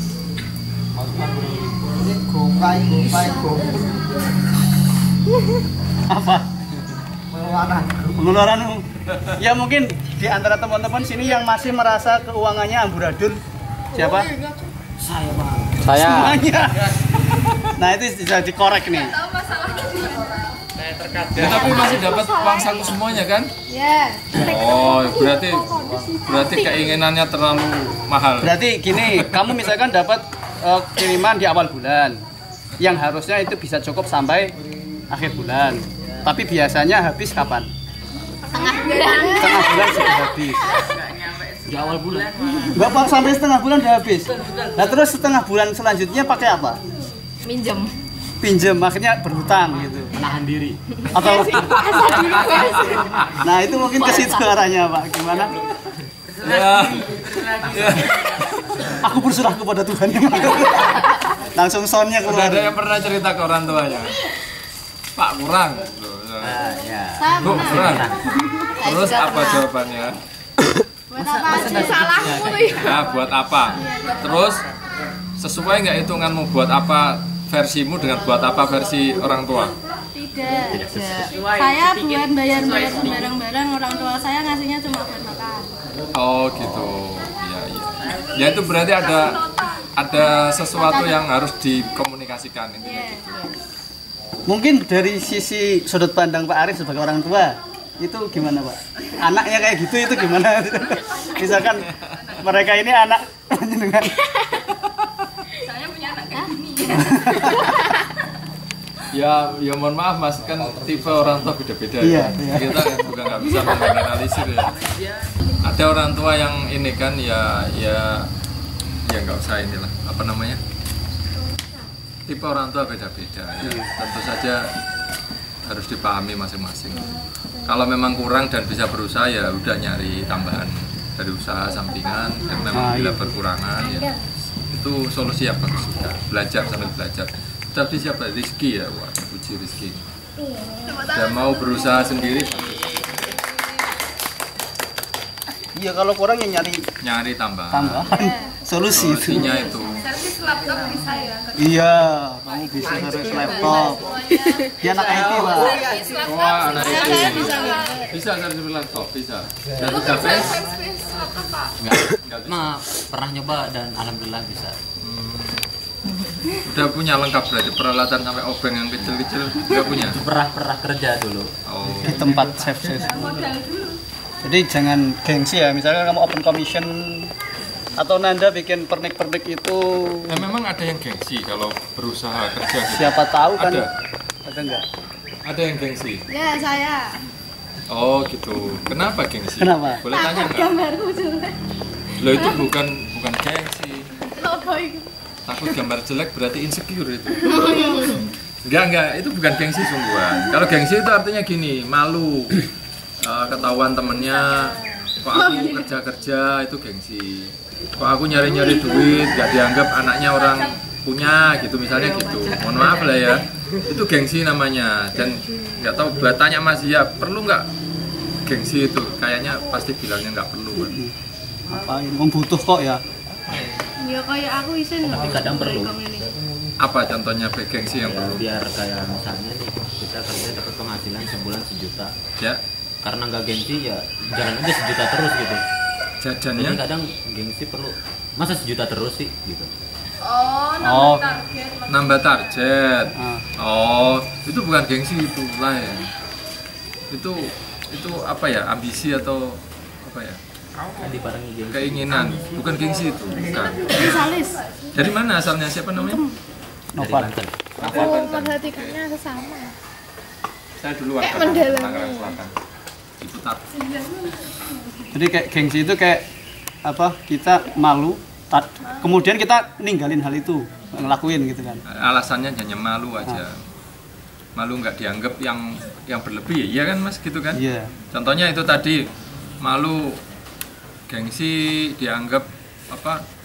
Apa? Pengeluaran. Ya mungkin di antara teman-teman sini yang masih merasa keuangannya amburadul siapa? Saya Semuanya. Nah itu bisa dikorek nih. Tahu masalahnya di mana? Ya, tapi masih dapat uang saku semuanya kan? Ya. Oh, berarti berarti keinginannya terlalu mahal. Berarti gini, kamu misalkan dapat uh, kiriman di awal bulan, yang harusnya itu bisa cukup sampai akhir bulan. Tapi biasanya habis kapan? Tengah bulan. Setengah bulan sudah habis. Di awal bulan. Bapak sampai setengah bulan udah habis. Nah terus setengah bulan selanjutnya pakai apa? Minjem. Pinjem, akhirnya berhutang gitu. Menahan diri. Atau nah itu mungkin ke situ arahnya Pak. Gimana? Ya. Ya. Aku berserah kepada Tuhan yang Maha. Langsung soundnya Udah keluar. ada yang pernah cerita ke orang tuanya? Pak kurang. Saya Bu pernah. kurang. Terus juga apa pernah. jawabannya? Buat apa aja salahmu tuh ya? Ya buat apa? Terus sesuai nggak hitunganmu buat apa versimu dengan buat apa versi orang tua? Tidak. Saya buat bayar-bayar barang-barang, orang tua saya ngasihnya cuma buat makan. Oh gitu. Iya iya. Ya itu berarti ada ada sesuatu yang harus dikomunikasikan ini. Iya. Mungkin dari sisi sudut pandang Pak Arif sebagai orang tua itu gimana Pak? Anaknya kayak gitu itu gimana? Misalkan mereka ini anak dengan Saya punya anak kayak gini. Ya, ya mohon maaf mas, kan tipe orang tua beda-beda Iya, ya. iya. Kita juga nggak bisa menggeneralisir ya. Ada orang tua yang ini kan ya, ya, ya nggak usah inilah, apa namanya? Tipe orang tua beda-beda ya. Tentu saja harus dipahami masing-masing. Kalau memang kurang dan bisa berusaha ya udah nyari tambahan dari usaha sampingan. Dan memang Ah, bila iya. berkurangan ya itu solusi yang bagus juga. Belajar sambil belajar. Tapi siapa rezeki ya, wah puji rezeki. Dan mau berusaha sendiri, iya kalau kurang yang nyari nyari tambahan. tambahan solusi itu. Solusinya itu. Servis laptop bisa ya. Iya, kamu bisa harus laptop. Dia anak I T Pak. Servis laptop. Wah, anak Saya itu. saya bisa nggak? Bisa servis laptop, bisa. Dan Lu bisa kan flash. servis laptop Pak. Enggak. Nggak bisa. Nah, pernah nyoba dan alhamdulillah bisa. Udah punya lengkap berarti peralatan sampai obeng yang kecil-kecil udah punya. Pernah pernah kerja dulu. Oh. Di tempat save save. Modal dulu. Jadi jangan gengsi ya. Misalnya kamu open commission atau Nanda bikin pernik-pernik itu Nah, memang ada yang gengsi kalau berusaha kerja gitu. siapa tahu kan? Ada. Ada enggak? Ada yang gengsi. Ya saya. Oh gitu. Kenapa gengsi? Kenapa? Boleh tanya nggak? Gambarku jelek. Lo itu bukan bukan gengsi. Apa itu? Takut gambar jelek berarti insecure itu. Enggak enggak, itu bukan gengsi sungguhan. Kalau gengsi itu artinya gini, malu. Eh, ketahuan temennya, kok aku kerja-kerja itu gengsi. Kok aku nyari-nyari duit, gak dianggap anaknya orang punya gitu misalnya gitu. Mohon maaf lah ya. Itu gengsi namanya. Dan nggak tahu buat tanya Mas ya, perlu nggak gengsi itu? Kayaknya pasti bilangnya nggak perlu kan. Ngapain? Membutuh kok ya. Ya kayak aku isin. Tapi kadang perlu. Apa contohnya gengsi yang Ya, perlu? biar kayak misalnya nih kita kerja dapat penghasilan sebulan sejuta. Ya, Karena nggak gengsi ya jalan aja sejuta terus gitu. Jadi jajannya. kadang gengsi perlu. Masa sejuta terus sih gitu. Oh, Oh. nambah target. Nambah target. Ah. Oh, itu bukan gengsi itu lain. Itu itu apa ya? Ambisi atau apa ya? Kan dibarengi gengsi. Keinginan, bukan gengsi itu, bukan. Salis. Dari mana asalnya? Siapa namanya? Dari Novan. Banten. Aku memperhatikannya sesama. Saya dulu Kayak warga mendalam. Tangerang Selatan. Di Putat. Jadi kayak gengsi itu kayak apa? Kita malu, tat- kemudian kita ninggalin hal itu, ngelakuin gitu kan. Alasannya hanya malu aja. Malu nggak dianggap yang yang berlebih, iya kan Mas gitu kan? Iya. Contohnya itu tadi malu gengsi dianggap apa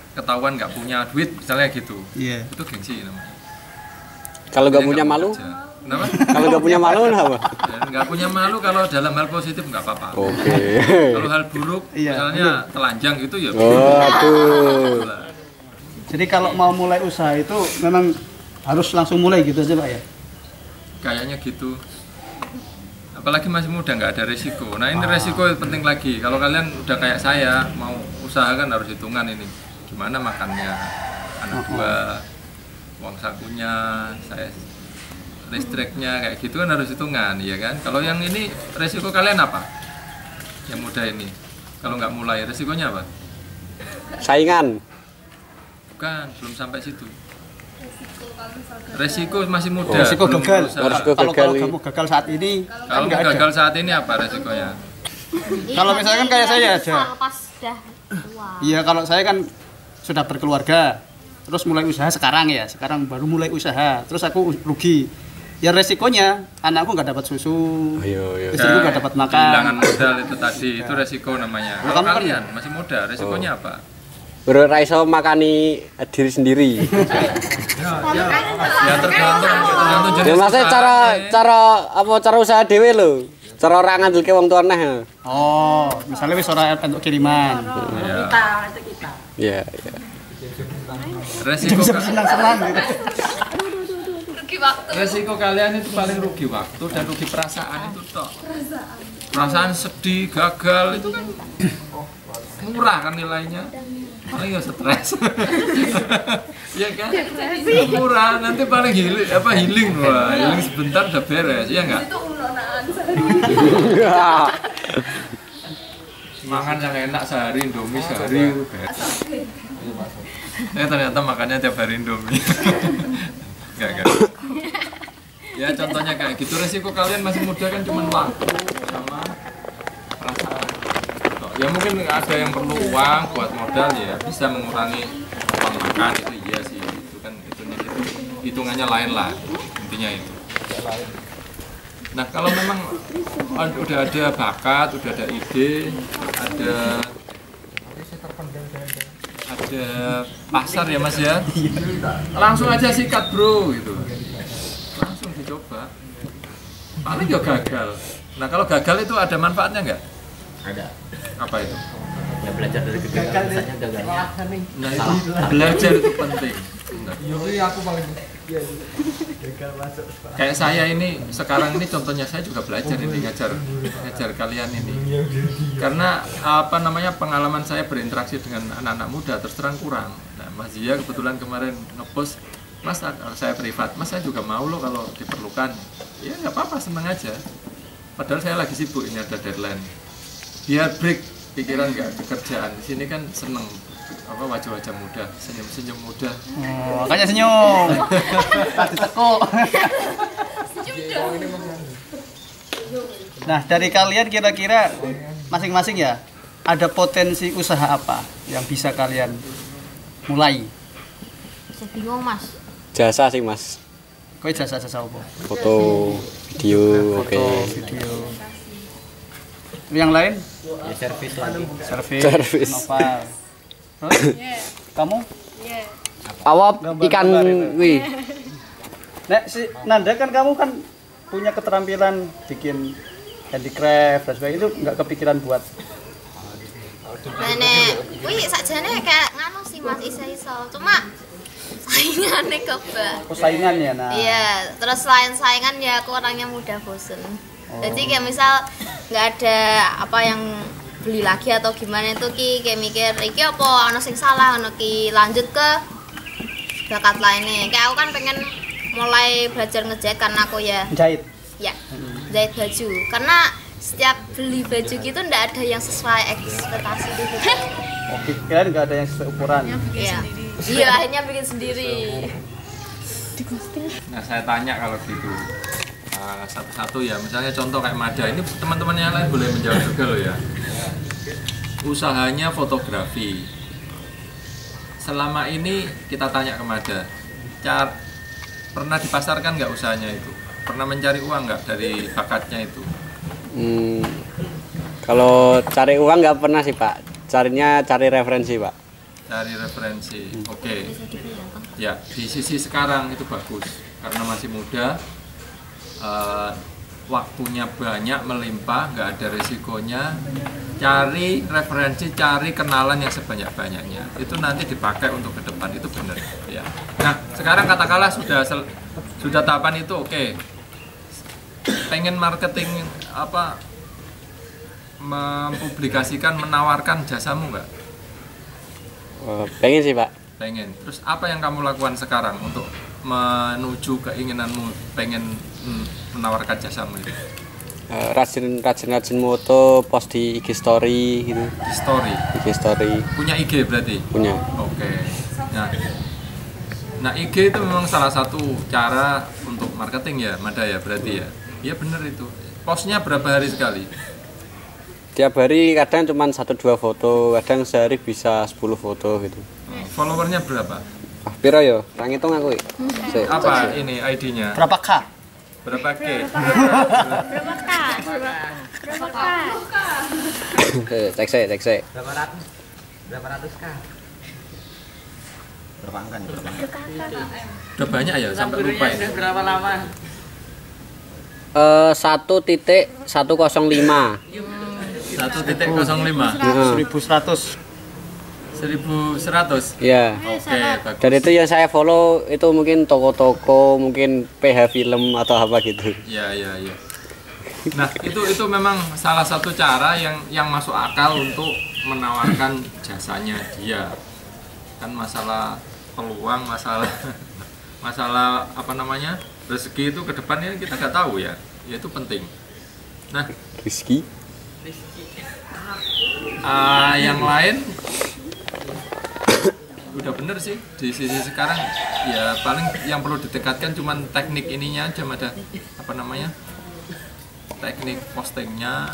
ketahuan nggak punya duit misalnya gitu. Iya. Itu gengsi namanya. Kalau nggak Dia punya mau malu? kerja. Kenapa? Kalau nggak punya malu kenapa? Ya, nggak punya malu kalau dalam hal positif nggak apa-apa. Oke. Kalau hal buruk, Iya, misalnya telanjang gitu ya. Waduh. Jadi kalau mau mulai usaha itu memang harus langsung mulai gitu aja Pak ya? Kayaknya gitu. Apalagi masih muda nggak ada resiko. Nah ini resiko yang penting lagi. Kalau kalian udah kayak saya mau usaha kan harus hitungan ini. Gimana makannya, anak gua, uang sakunya, saya listriknya kayak gitu kan harus hitungan, ya kan? Kalau yang ini resiko kalian apa? Yang muda ini, kalau nggak mulai resikonya apa? Saingan. Bukan, belum sampai situ. Resiko masih muda. Resiko belum gagal. berusaha. Resiko Kalau gagal. kalau kamu gagal saat ini Kalau nggak ada. gagal saat ini apa resikonya? Kalau misalkan kayak saya aja. Pas dah tua. Iya, kalau saya kan sudah berkeluarga, terus mulai usaha sekarang ya, sekarang baru mulai usaha, terus aku rugi. Ya resikonya anakku nggak dapat susu, Ayo, ayo. istriku nggak dapat makan. Kehilangan modal itu tadi, itu resiko namanya. Nah, Kalau kamu kan- kalian masih muda, resikonya apa? Bro Raiso makani diri sendiri. Ya tergantung, tergantung jenis Ya maksudnya usaha. cara cara apa cara usaha dhewe lho. Cara ora ngandulke wong tua neh. Oh, misalnya wis ora untuk kiriman. Ya. Iya, iya. Resiko Senang-senang gitu. resiko kalian itu paling rugi waktu dan rugi perasaan itu toh. Perasaan sedih, gagal itu kan murah kan nilainya. Paling ya stres. Iya kan? Murah, nanti paling healing apa healing wah, healing sebentar udah beres, iya enggak? Makan yang enak sehari Indomie sehari beres. Ya ternyata makannya tiap hari Indomie. Enggak enggak. Ya contohnya kayak gitu, resiko kalian masih muda kan cuma waktu sama perasaan. Ya mungkin ada yang perlu uang buat modal ya bisa mengurangi uang makan itu iya sih itu kan itunya itu hitungannya lain lah intinya itu. Nah kalau memang udah ada bakat, udah ada ide, ada ada pasar ya mas ya, langsung aja sikat bro gitu, langsung dicoba. Paling ya gagal. Nah kalau gagal itu ada manfaatnya nggak? Ada. Apa itu? Ya belajar dari kegagalan, misalnya gagalnya. Nah itu belajar itu penting. Kayak saya ini sekarang ini contohnya saya juga belajar ini ngajar ngajar kalian ini. Karena apa namanya pengalaman saya berinteraksi dengan anak-anak muda terus terang kurang. Nah Mas Zia kebetulan kemarin ngepost, Mas saya privat, Mas saya juga mau loh kalau diperlukan. Ya nggak apa-apa, seneng aja. Padahal saya lagi sibuk ini ada deadline. Biar break pikiran nggak kekerjaan. Di sini kan seneng apa wajah-wajah muda, senyum-senyum muda. Oh, makanya senyum. Tadi tekuk. Nah, dari kalian kira-kira masing-masing ya, ada potensi usaha apa yang bisa kalian mulai? Saya bingung mas. Jasa sih, Mas. Kowe jasa-jasa apa? Foto, video, oke. Foto, video. Yang lain? Ya servis lagi. Servis, Servis. novel. Terus? Kamu? Iya. Awap ikan Gambar-gambar itu. wih. Nek si Nanda kan kamu kan punya keterampilan bikin handicraft dan sebagainya, itu nggak kepikiran buat Nenek, wih sakjane kayak nganu sih mas iso-iso. Cuma saingannya kebak. persaingan ya? Nah, Iya, terus selain saingan ya aku orangnya mudah bosen. Jadi kayak misal nggak ada apa yang beli lagi atau gimana itu ki kayak mikir iki apa ono sing salah, ono ki lanjut ke bakat lainnya. Kayak aku kan pengen mulai belajar ngejahit karena aku ya jahit. ya jahit baju. Karena setiap beli baju gitu ndak ada yang sesuai ekspektasi gitu. Oke, kalian nggak ada yang sesuai ukuran. Iya. Iya, akhirnya bikin sendiri. Nah saya tanya kalau gitu uh, satu-satu ya, misalnya contoh kayak Mada ini teman-teman yang lain boleh menjawab juga loh ya. Usahanya fotografi. Selama ini kita tanya ke Mada, car pernah dipasarkan nggak usahanya itu? Pernah mencari uang nggak dari bakatnya itu? Hmm, kalau cari uang nggak pernah sih Pak. Carinya cari referensi Pak. Cari referensi. Oke. Ya, di sisi sekarang itu bagus karena masih muda. Uh, waktunya banyak, melimpah, nggak ada resikonya. Cari referensi, cari kenalan yang sebanyak-banyaknya. Itu nanti dipakai untuk ke depan, itu benar ya. Nah, sekarang katakanlah sudah sel, sudah tahapan itu oke. Okay. Pengen marketing apa, mempublikasikan, menawarkan jasamu nggak? Oh, pengen sih Pak. Pengen. Terus apa yang kamu lakukan sekarang untuk menuju keinginanmu pengen menawarkan jasamu itu? Uh, rajin rajin rajin moto, post di I G story gitu. Di story. I G story. Punya I G berarti? Punya. Oke. Nah, nah I G itu memang salah satu cara untuk marketing ya, Mada ya berarti ya. Iya bener itu. Postnya berapa hari sekali? Tiap hari kadang cuma satu dua foto, kadang sehari bisa sepuluh foto gitu. Oh, followernya berapa? Ah, piro yo? Ra ngitung aku. Si, Apa ini I D-nya? Berapa K? Berapa K? Berapa kak? Berapa kak? cek saya, cek saya. Berapa ratus? Berapa ratus K? Berapa angka nih? Berapa angka? Udah banyak ya sampai lupa ini. Berapa lama? Eh satu titik satu kosong lima. satu titik nol lima. seribu seratus. seribu seratus. Ya. Oke, bagus. Dan itu yang saya follow itu mungkin toko-toko, mungkin P H film atau apa gitu. Iya, iya, iya. Nah, itu itu memang salah satu cara yang yang masuk akal untuk menawarkan jasanya dia. Kan masalah peluang, masalah masalah apa namanya? Rezeki itu ke depannya kita nggak tahu ya. Ya itu penting. Nah, Rizky. uh, yang lain udah bener sih di sisi sekarang ya, paling yang perlu ditingkatkan cuman teknik ininya aja, ada apa namanya, teknik postingnya,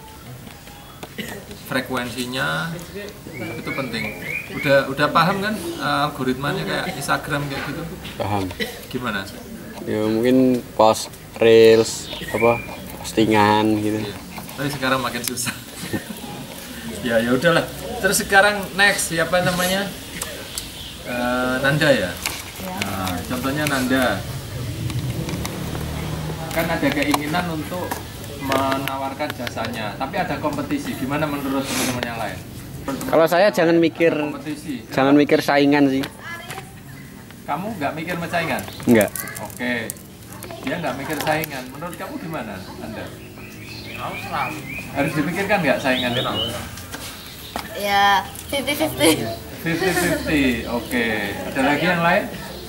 frekuensinya itu penting. Udah udah paham kan uh, algoritmanya kayak Instagram kayak gitu? Paham. Gimana? Ya mungkin post reels apa postingan gitu. Ya, tapi sekarang makin susah. ya ya udahlah. Terus sekarang next siapa namanya? Uh, Nanda ya. Nah, contohnya Nanda. Kan ada keinginan untuk menawarkan jasanya, tapi ada kompetisi. Gimana menurut teman-teman yang lain? Kalau saya jangan mikir Kompetisi. jangan mikir saingan sih. Kamu nggak mikir saingan? Enggak. Oke. Dia nggak mikir saingan. Menurut kamu gimana, Anda? Harus dipikirkan nggak saingan itu? Ya, fifty fifty. fifty fifty. Oke. Ada lagi yang lain?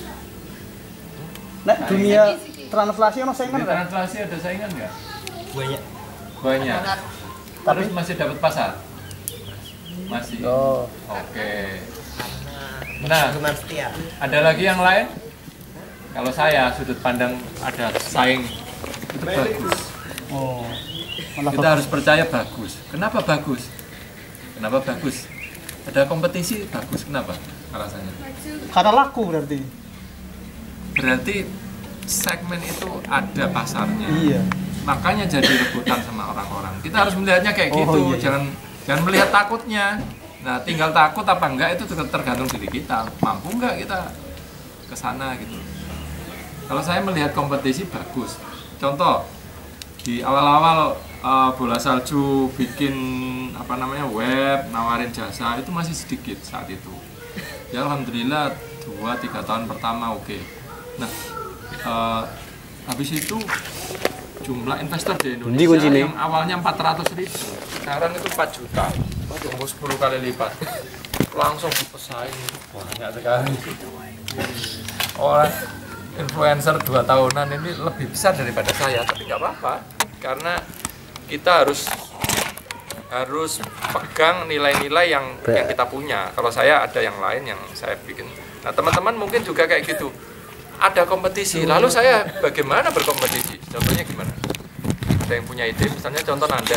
Nah, dunia translasi ono Di saingan nggak? translasi ada saingan nggak? Banyak. Banyak. Terus masih dapat pasar? Masih. Oh. Oke. Nah, Human setia. ada lagi yang lain? Kalau saya sudut pandang ada saing itu bagus. Oh. Malah Kita harus percaya bagus. Kenapa bagus? Kenapa bagus? Ada kompetisi bagus. Kenapa alasannya? karena laku berarti. Berarti segmen itu ada pasarnya. Iya. Makanya jadi rebutan sama orang-orang. Kita harus melihatnya kayak Oh, gitu. iya, iya. Jangan jangan melihat takutnya. Nah, tinggal takut apa enggak itu tergantung diri kita. Mampu enggak kita ke sana gitu. Kalau saya melihat kompetisi bagus. Contoh di awal-awal uh, bola salju bikin apa namanya web, nawarin jasa itu masih sedikit saat itu. Ya alhamdulillah dua tiga tahun pertama oke. Okay. Nah, uh, habis itu jumlah investor di Ini Indonesia kuncinya. yang awalnya empat ratus ribu, sekarang itu empat juta, tunggu sepuluh kali lipat, langsung bersaing banyak sekali. Orang influencer dua tahunan ini lebih besar daripada saya, tapi nggak apa-apa, karena kita harus harus pegang nilai-nilai yang yang kita punya. Kalau saya ada yang lain yang saya bikin. Nah teman-teman mungkin juga kayak gitu. Ada kompetisi, lalu saya bagaimana berkompetisi? Contohnya gimana? Ada yang punya ide, misalnya contoh Nanda.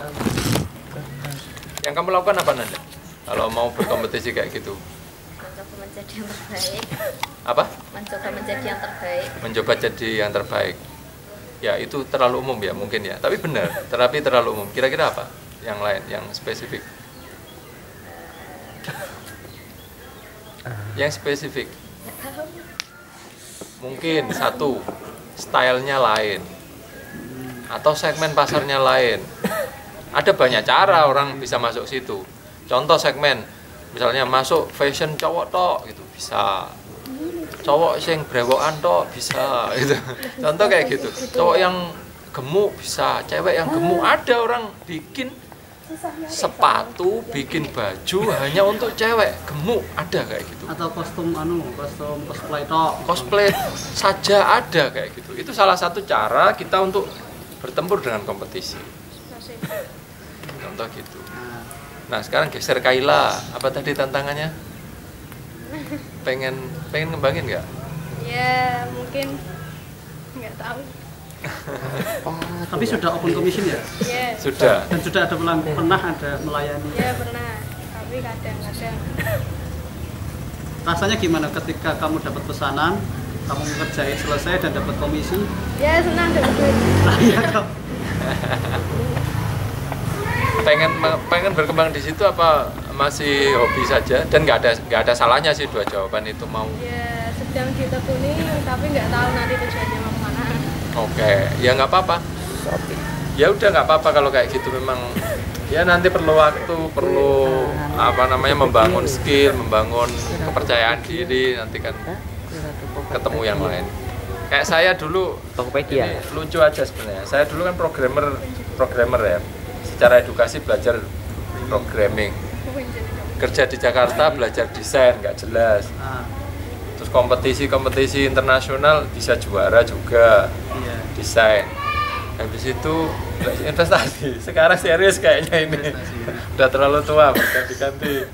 Yang kamu lakukan apa Nanda? Kalau mau berkompetisi kayak gitu? Mencoba menjadi yang terbaik. Apa? Mencoba menjadi yang terbaik. Mencoba jadi yang terbaik. Ya itu terlalu umum ya mungkin ya, tapi benar, terapi terlalu umum. Kira-kira apa? Yang lain, yang spesifik? Yang spesifik. Mungkin satu, stylenya lain. Atau segmen pasarnya lain. Ada banyak cara orang bisa masuk situ. Contoh segmen, misalnya masuk fashion cowok tok gitu bisa. Cowok yang brewokan tok bisa gitu. Contoh kayak gitu. Cowok yang gemuk bisa, cewek yang gemuk ada orang bikin sepatu, bikin baju hanya untuk cewek gemuk ada kayak gitu. Atau kostum anu, kostum cosplay tok. Cosplay saja ada kayak gitu. Itu salah satu cara kita untuk bertempur dengan kompetisi. Contoh gitu. Nah sekarang geser Kaila, apa tadi tantangannya? Pengen pengen ngembangin nggak? Ya mungkin nggak tahu. Tapi sudah open commission ya? Ya. Sudah. Dan sudah ada pelan- pernah ada melayani. Ya pernah. Tapi kadang-kadang. Rasanya gimana ketika kamu dapat pesanan, kamu ngerjain selesai dan dapat komisi? Ya senang dapat duit. Nah, iya kamu. pengen pengen berkembang di situ apa masih hobi saja dan nggak ada nggak ada salahnya sih dua jawaban itu mau. Ya sedang ditekuni tapi nggak tahu nanti tujuannya mau kemana. Oke, ya nggak apa-apa. Ya udah nggak apa-apa kalau kayak gitu memang. Ya nanti perlu waktu, perlu apa namanya membangun skill, membangun kepercayaan diri, nanti kan ketemu yang lain. Kayak saya dulu, Tokopedia. ini lucu aja sebenarnya. Saya dulu kan programmer, programmer ya. Secara edukasi belajar programming. Kerja di Jakarta belajar desain nggak jelas. Nah, Terus kompetisi-kompetisi internasional bisa juara juga iya. desain. Habis itu investasi. Sekarang serius kayaknya ini. Udah terlalu tua, berganti-ganti.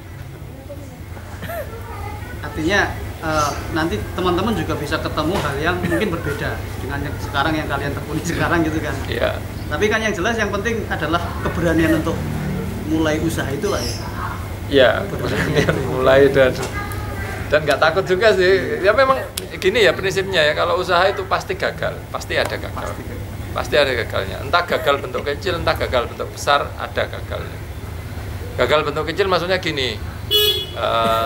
Artinya eh, nanti teman-teman juga bisa ketemu hal yang mungkin berbeda dengan yang sekarang yang kalian tekuni sekarang gitu kan. Iya. Tapi kan yang jelas yang penting adalah keberanian untuk mulai usaha itu lah ya. Iya, kemudian mulai dan dan nggak takut juga sih. Ya memang gini ya prinsipnya ya, kalau usaha itu pasti gagal, pasti ada gagal. Pasti. Pasti ada gagalnya. Entah gagal bentuk kecil, entah gagal bentuk besar, ada gagalnya. Gagal bentuk kecil maksudnya gini. Uh,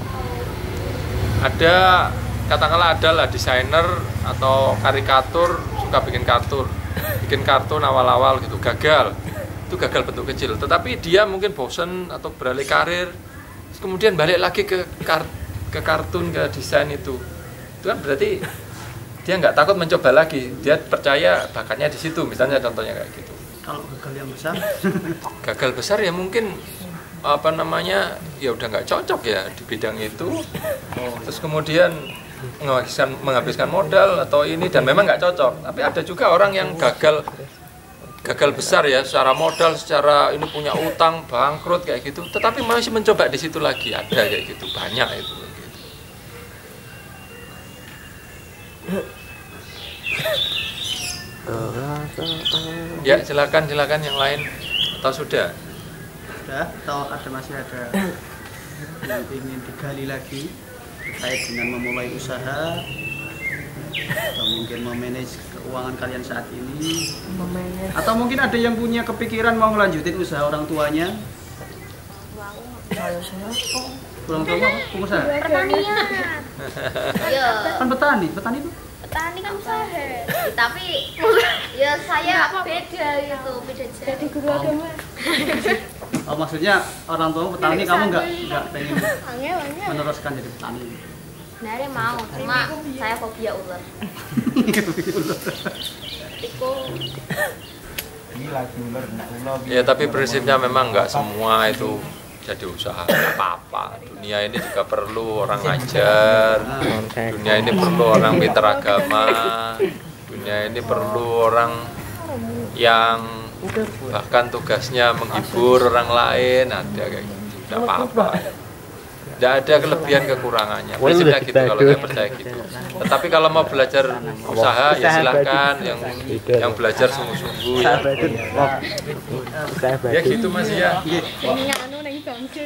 ada katakanlah adalah desainer atau karikatur suka bikin kartun, bikin kartun awal-awal gitu gagal. Itu gagal bentuk kecil. Tetapi dia mungkin bosen atau beralih karir, terus kemudian balik lagi ke kar ke kartun, ke desain itu. Itu kan berarti dia nggak takut mencoba lagi, dia percaya bakatnya di situ, misalnya contohnya kayak gitu. Kalau gagal yang besar, Gagal besar ya mungkin apa namanya ya udah nggak cocok ya di bidang itu, terus kemudian menghabiskan menghabiskan modal atau ini dan memang nggak cocok. Tapi ada juga orang yang gagal gagal besar ya secara modal, secara ini punya utang, bangkrut kayak gitu, tetapi masih mencoba di situ lagi, ada kayak gitu, banyak itu. Ya silakan silakan yang lain atau sudah? sudah atau ada masih ada yang ingin digali lagi terkait dengan memulai usaha atau mungkin memanage keuangan kalian saat ini, atau mungkin ada yang punya kepikiran mau ngelanjutin usaha orang tuanya? Orang tua apa? Pengusaha? Pertanian. Iya. Kan petani, petani itu Petani kan usaha. Tapi ya saya beda gitu, beda Jadi jauh. guru agama. oh, maksudnya orang tua petani, kamu nggak nggak pengen Angel angel. meneruskan jadi petani? Sebenarnya mau, cuma saya fobia ular. Ya tapi prinsipnya memang nggak semua itu jadi usaha, nggak apa-apa. Dunia ini juga perlu orang ngajar, dunia ini perlu orang pintar agama, dunia ini perlu orang yang bahkan tugasnya menghibur orang lain, ada kayak gitu, nggak apa-apa. Nggak ada kelebihan kekurangannya. Prinsipnya gitu kalau saya percaya gitu. Tetapi kalau mau belajar usaha ya silakan yang yang belajar sungguh-sungguh ya. Ya gitu Mas ya. Ini anu neng bangkir.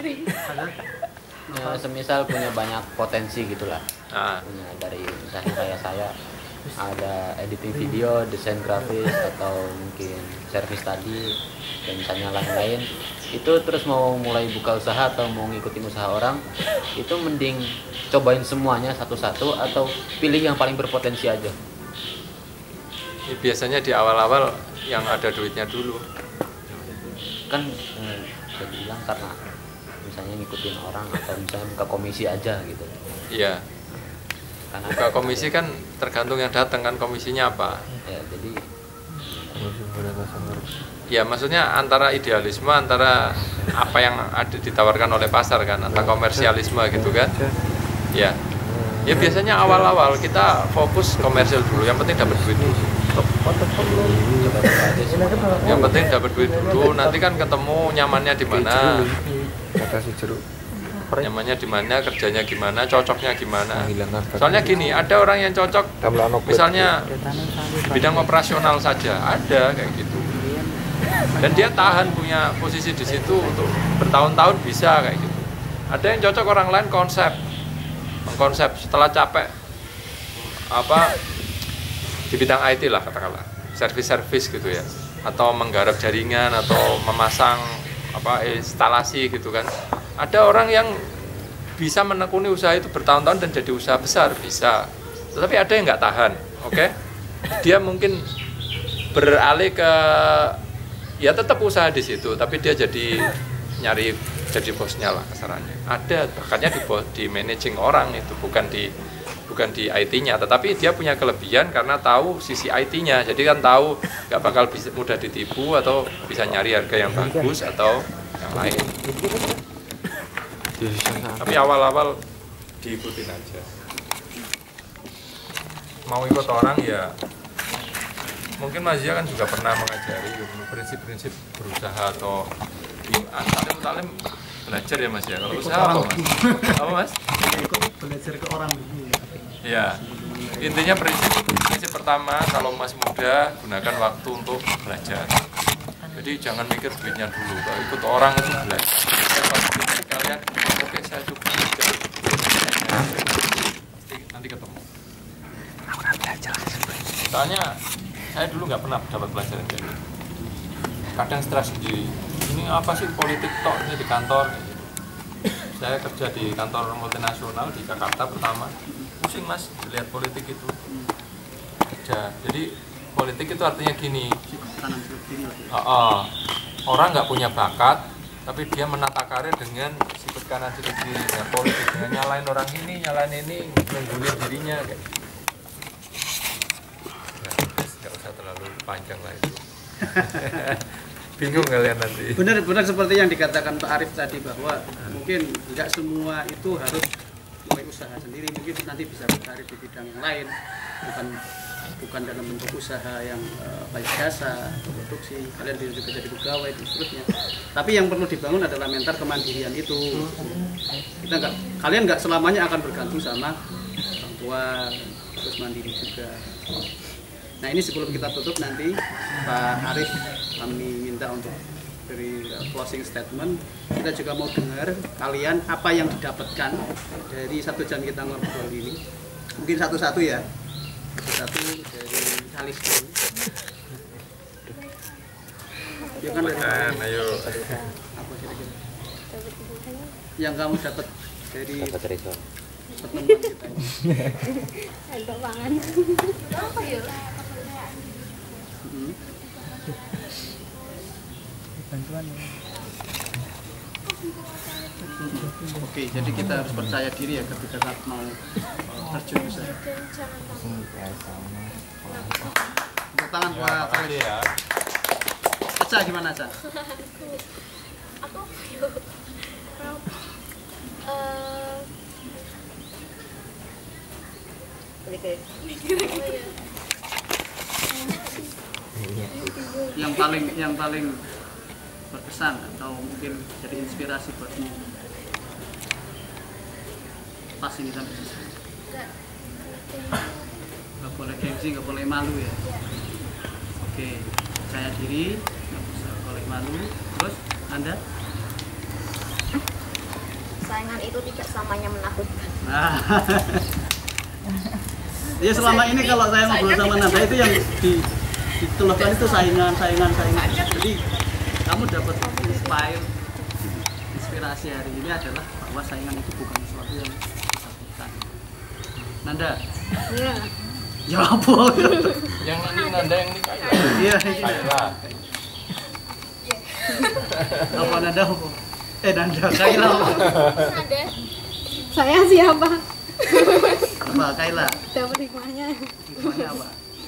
Ya, semisal punya banyak potensi gitulah. Nah, Punya dari misalnya kayak saya ada editing video, desain grafis atau mungkin servis tadi dan misalnya lain-lain itu terus mau mulai buka usaha atau mau ngikutin usaha orang itu mending cobain semuanya satu-satu atau pilih yang paling berpotensi aja. Ya, biasanya di awal-awal yang ada duitnya dulu Kan eh, bisa dibilang karena misalnya ngikutin orang atau misalnya buka komisi aja gitu. iya. Karena Buka komisi kan tergantung yang datang kan komisinya apa. ya jadi Ya maksudnya antara idealisme antara apa yang ada ditawarkan oleh pasar kan, antara komersialisme gitu kan. Ya. Ya biasanya awal-awal kita fokus komersial dulu, yang penting dapat duit dulu. coba-coba aja sih. Yang penting dapat duit dulu, nanti kan ketemu nyamannya di mana. Nyamannya di mana, kerjanya gimana, cocoknya gimana. Soalnya gini, ada orang yang cocok misalnya di bidang operasional saja, ada kayak gitu. Dan dia tahan punya posisi di situ untuk bertahun-tahun bisa kayak gitu. Ada yang cocok orang lain konsep, mengkonsep setelah capek apa di bidang I T lah katakanlah, servis-servis gitu ya, atau menggarap jaringan atau memasang apa instalasi gitu kan. Ada orang yang bisa menekuni usaha itu bertahun-tahun dan jadi usaha besar bisa, tetapi ada yang nggak tahan, oke? Okay? Dia mungkin beralih ke ya tetap usaha di situ, tapi dia jadi nyari jadi bosnya lah kasarannya. Ada bahkannya di di managing orang itu bukan di bukan di I T-nya, tetapi dia punya kelebihan karena tahu sisi I T-nya. Jadi kan tahu nggak bakal bisa mudah ditipu atau bisa nyari harga yang bagus atau yang lain. Tapi awal-awal diikutin aja. Mau ikut orang ya mungkin Mas Zia kan juga pernah mengajari prinsip-prinsip berusaha atau di talim-talim belajar ya Mas ya. Kalau usaha apa Mas? Apa Mas? Ikut belajar ke orang dulu. Ya, intinya prinsip prinsip pertama kalau masih muda gunakan waktu untuk belajar. Jadi jangan mikir duitnya dulu. Kalau ikut orang itu belajar. Pasti kalian oke saya coba belajar. Nanti ketemu. Soalnya saya dulu nggak pernah dapat pelajaran kayak gitu. Kadang stres sendiri. Ini apa sih politik tok ini di kantor? Saya kerja di kantor multinasional di Jakarta pertama. Pusing Mas lihat politik itu. Kerja. Jadi politik itu artinya gini. Oh, oh. Orang nggak punya bakat, tapi dia menata karir dengan sikut kanan sikut kiri, dengan politik, dengan nyalain orang ini, nyalain ini, menggulir dirinya. Kayak. Nggak usah terlalu panjang lah itu. Bingung kalian nanti. Benar-benar seperti yang dikatakan Pak Arif tadi bahwa mungkin nggak semua itu harus mulai usaha sendiri, mungkin nanti bisa berkarir di bidang yang lain, bukan bukan dalam bentuk usaha yang uh, baik jasa atau produksi, kalian bisa juga jadi pegawai dan seterusnya. Tapi yang perlu dibangun adalah mental kemandirian itu. Kita nggak, kalian nggak selamanya akan bergantung sama orang tua, terus mandiri juga. Nah ini sebelum kita tutup nanti Pak Arif kami minta untuk beri closing statement. Kita juga mau dengar kalian apa yang didapatkan dari satu jam kita ngobrol ini. Mungkin satu-satu ya. Satu dari Alis dulu. Ya kan dari ayo. apa kira-kira? Yang kamu dapat dari dapat resor pertemuan kita ini. Untuk pangan. Apa ya? Hmm. Oke, jadi kita harus percaya diri ya ketika saat mau terjun usaha. Tepuk tangan buat Makasih ya. Aca gimana Aca? Aku yuk. Eh Yang paling yang paling berkesan atau mungkin jadi inspirasi buatmu pas ini sampai selesai. Nggak boleh gengsi, nggak boleh malu ya. Oke, percaya diri, nggak usah boleh malu. Terus Anda? Saingan itu tidak samanya menakutkan. Nah. Ya selama ini kalau saya ngobrol sama Nanda itu yang di dikeluhkan itu saingan, saingan, saingan. Jadi kamu dapat inspire, inspirasi hari ini adalah bahwa saingan itu bukan sesuatu yang disakitkan. Nanda. Iya. Ya apa? Yang nanti Nanda yang nikah ya. Iya, iya. Apa Nanda? Eh Nanda, Kaila. Ada. Saya siapa? Apa Kaila? Dapat hikmahnya. Hikmahnya apa?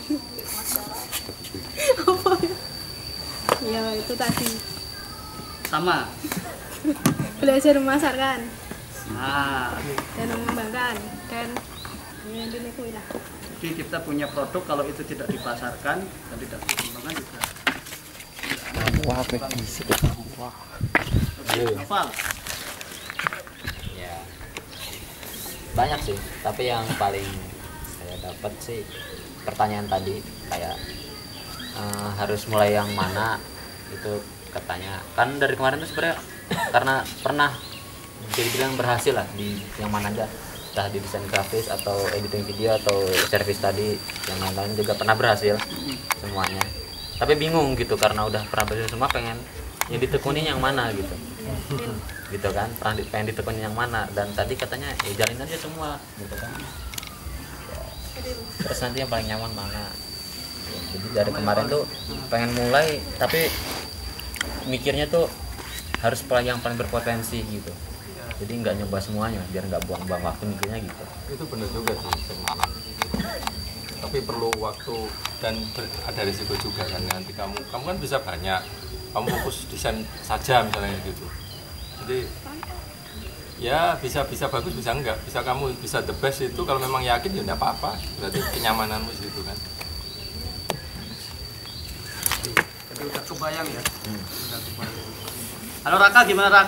Apa ya? Ya itu tadi. Sama. Belajar memasarkan Nah, dan mengembangkan dan yang ini lah. jadi kita punya produk kalau itu tidak dipasarkan dan tidak dikembangkan juga. Wah, prediksi. Wah. Hafal. Ya banyak sih, tapi yang paling saya dapat sih pertanyaan tadi kayak eh, harus mulai yang mana itu katanya kan dari kemarin tuh sebenarnya karena pernah jadi bilang berhasil lah di yang mana aja, entah di desain grafis atau editing video atau service tadi yang lain-lain juga pernah berhasil semuanya, tapi bingung gitu karena udah pernah berhasil semua, pengen yang ditekunin yang mana gitu gitu kan, pernah di, pengen ditekunin yang mana, dan tadi katanya ya jalin aja semua gitu kan ya. Terus nanti yang paling nyaman mana ya, jadi dari kemarin tuh pengen mulai tapi mikirnya tuh harus yang paling berpotensi gitu, jadi nggak nyoba semuanya biar nggak buang-buang waktu mikirnya gitu. Itu benar juga sih, tapi perlu waktu dan ber- ada risiko juga kan, nanti kamu kamu kan bisa banyak, kamu fokus desain saja misalnya gitu, jadi ya bisa bisa bagus bisa enggak, bisa kamu bisa the best itu kalau memang yakin ya enggak apa-apa, berarti kenyamananmu di situ kan. Jadi udah kebayang ya. Hmm. Udah kebayang. Halo Raka, gimana Rak?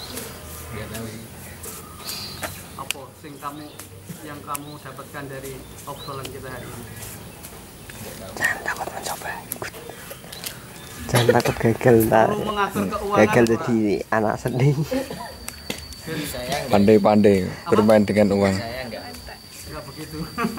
Apa sing kamu yang kamu dapatkan dari obrolan kita hari ini? Jangan takut mencoba. Jangan takut gagal ntar. Perlu mengatur keuangan. Gagal jadi anak sedih. Pandai-pandai bermain dengan uang. Saya enggak Enggak begitu.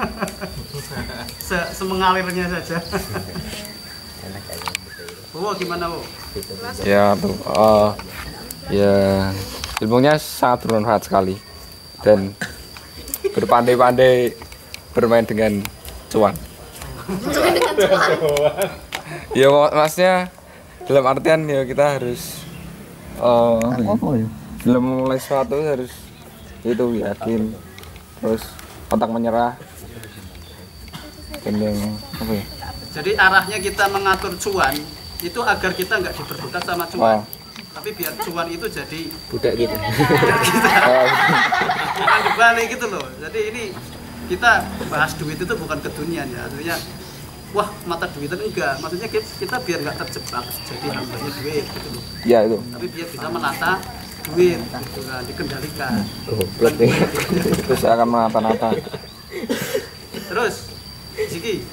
Se Semengalirnya saja. enak aja gitu. Oh, gimana, Bu? Ya tuh, uh, ya ilmunya sangat bermanfaat sekali dan berpandai-pandai bermain dengan cuan. Dengan cuan. Ya mak- maksudnya dalam artian ya kita harus uh, dalam mulai sesuatu harus itu yakin, terus otak menyerah dan yang apa ya? Jadi arahnya kita mengatur cuan itu agar kita nggak diperbudak sama cuan. Oh. Tapi biar cuan itu jadi Budak gitu. kita. Bukan dibalik gitu loh. Jadi ini kita bahas duit itu bukan kedunian ya. Artinya wah mata duitan enggak. Maksudnya kita, kita biar nggak terjebak jadi hambanya duit gitu loh. Ya itu. Tapi biar bisa menata duit gitu kan, dikendalikan. Goblok nih. Terus akan menata-nata. Terus Ziki.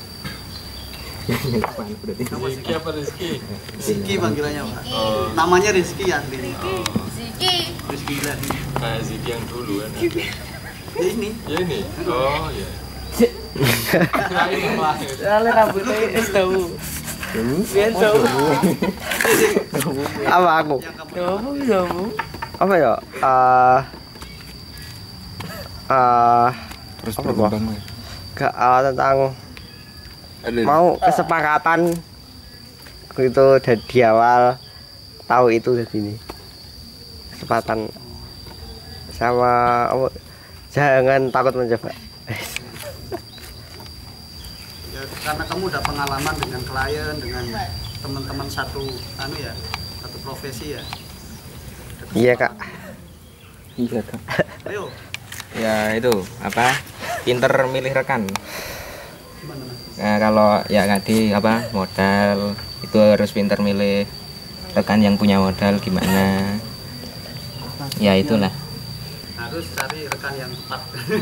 Rizky apa Rizky? Ziki panggilannya Pak. Namanya Rizky asli. Ziki. Rizky lagi. Kayak Ziki yang dulu kan. Ya ini. Ya ini. Oh ya. Soalnya rambutnya es tahu. Biar tahu. Apa aku? Yang kamu Tahu, tahu. Apa ya? Ah, ah, Terus Apa, berkembang. ya? gak ah, tentang Ada. mau kesepakatan itu dari di awal tahu itu dari ini kesempatan sama apa, jangan takut mencoba. ya, karena kamu udah pengalaman dengan klien, dengan teman-teman satu anu ya, satu profesi ya. Iya kak. Iya kan. Ayo, Ya itu apa pinter milih rekan. gimana Mas? Nah kalau ya tadi apa modal itu harus pinter milih rekan yang punya modal gimana. Ya itulah. Harus cari rekan yang tepat.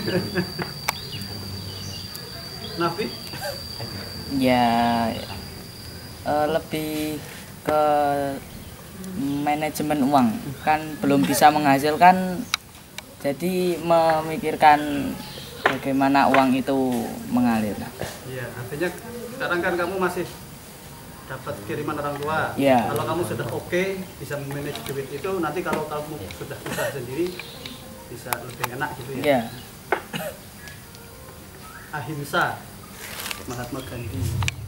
Nafi? Ya eh, lebih ke manajemen uang, kan belum bisa menghasilkan, jadi memikirkan bagaimana uang itu mengalir. Iya, artinya sekarang kan kamu masih dapat kiriman orang tua. Iya. Kalau kamu sudah oke bisa manage duit itu, nanti kalau kamu sudah usaha sendiri bisa lebih enak gitu ya. Iya. Ahimsa, Mahatma Gandhi.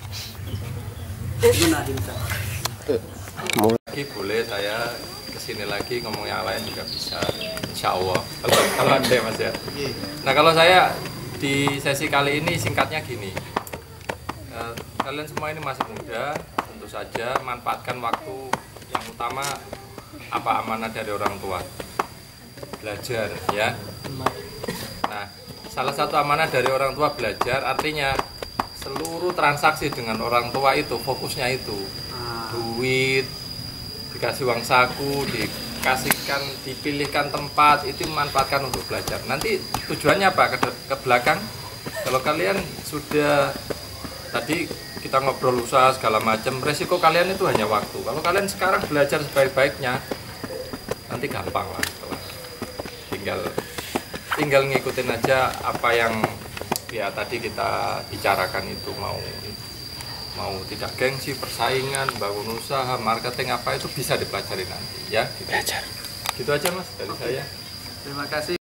Gimana ahimsa? Lagi boleh saya kesini lagi ngomong yang lain juga bisa, insya Allah. Kalau kalau ada ya Mas ya. Nah kalau saya di sesi kali ini singkatnya gini, eh, kalian semua ini masih muda, tentu saja manfaatkan waktu yang utama apa amanah dari orang tua, belajar ya. Nah salah satu amanah dari orang tua belajar, artinya seluruh transaksi dengan orang tua itu fokusnya itu duit, dikasih uang saku, dikasihkan, dipilihkan tempat, itu manfaatkan untuk belajar. Nanti tujuannya apa? Ke, ke belakang, kalau kalian sudah tadi kita ngobrol usaha segala macam, resiko kalian itu hanya waktu. Kalau kalian sekarang belajar sebaik-baiknya, nanti gampang lah setelah. Tinggal tinggal ngikutin aja apa yang ya tadi kita bicarakan itu, mau mau tidak gengsi, persaingan, bangun usaha, marketing apa itu bisa dipelajari nanti ya. Belajar. Gitu aja Mas dari saya. Terima kasih.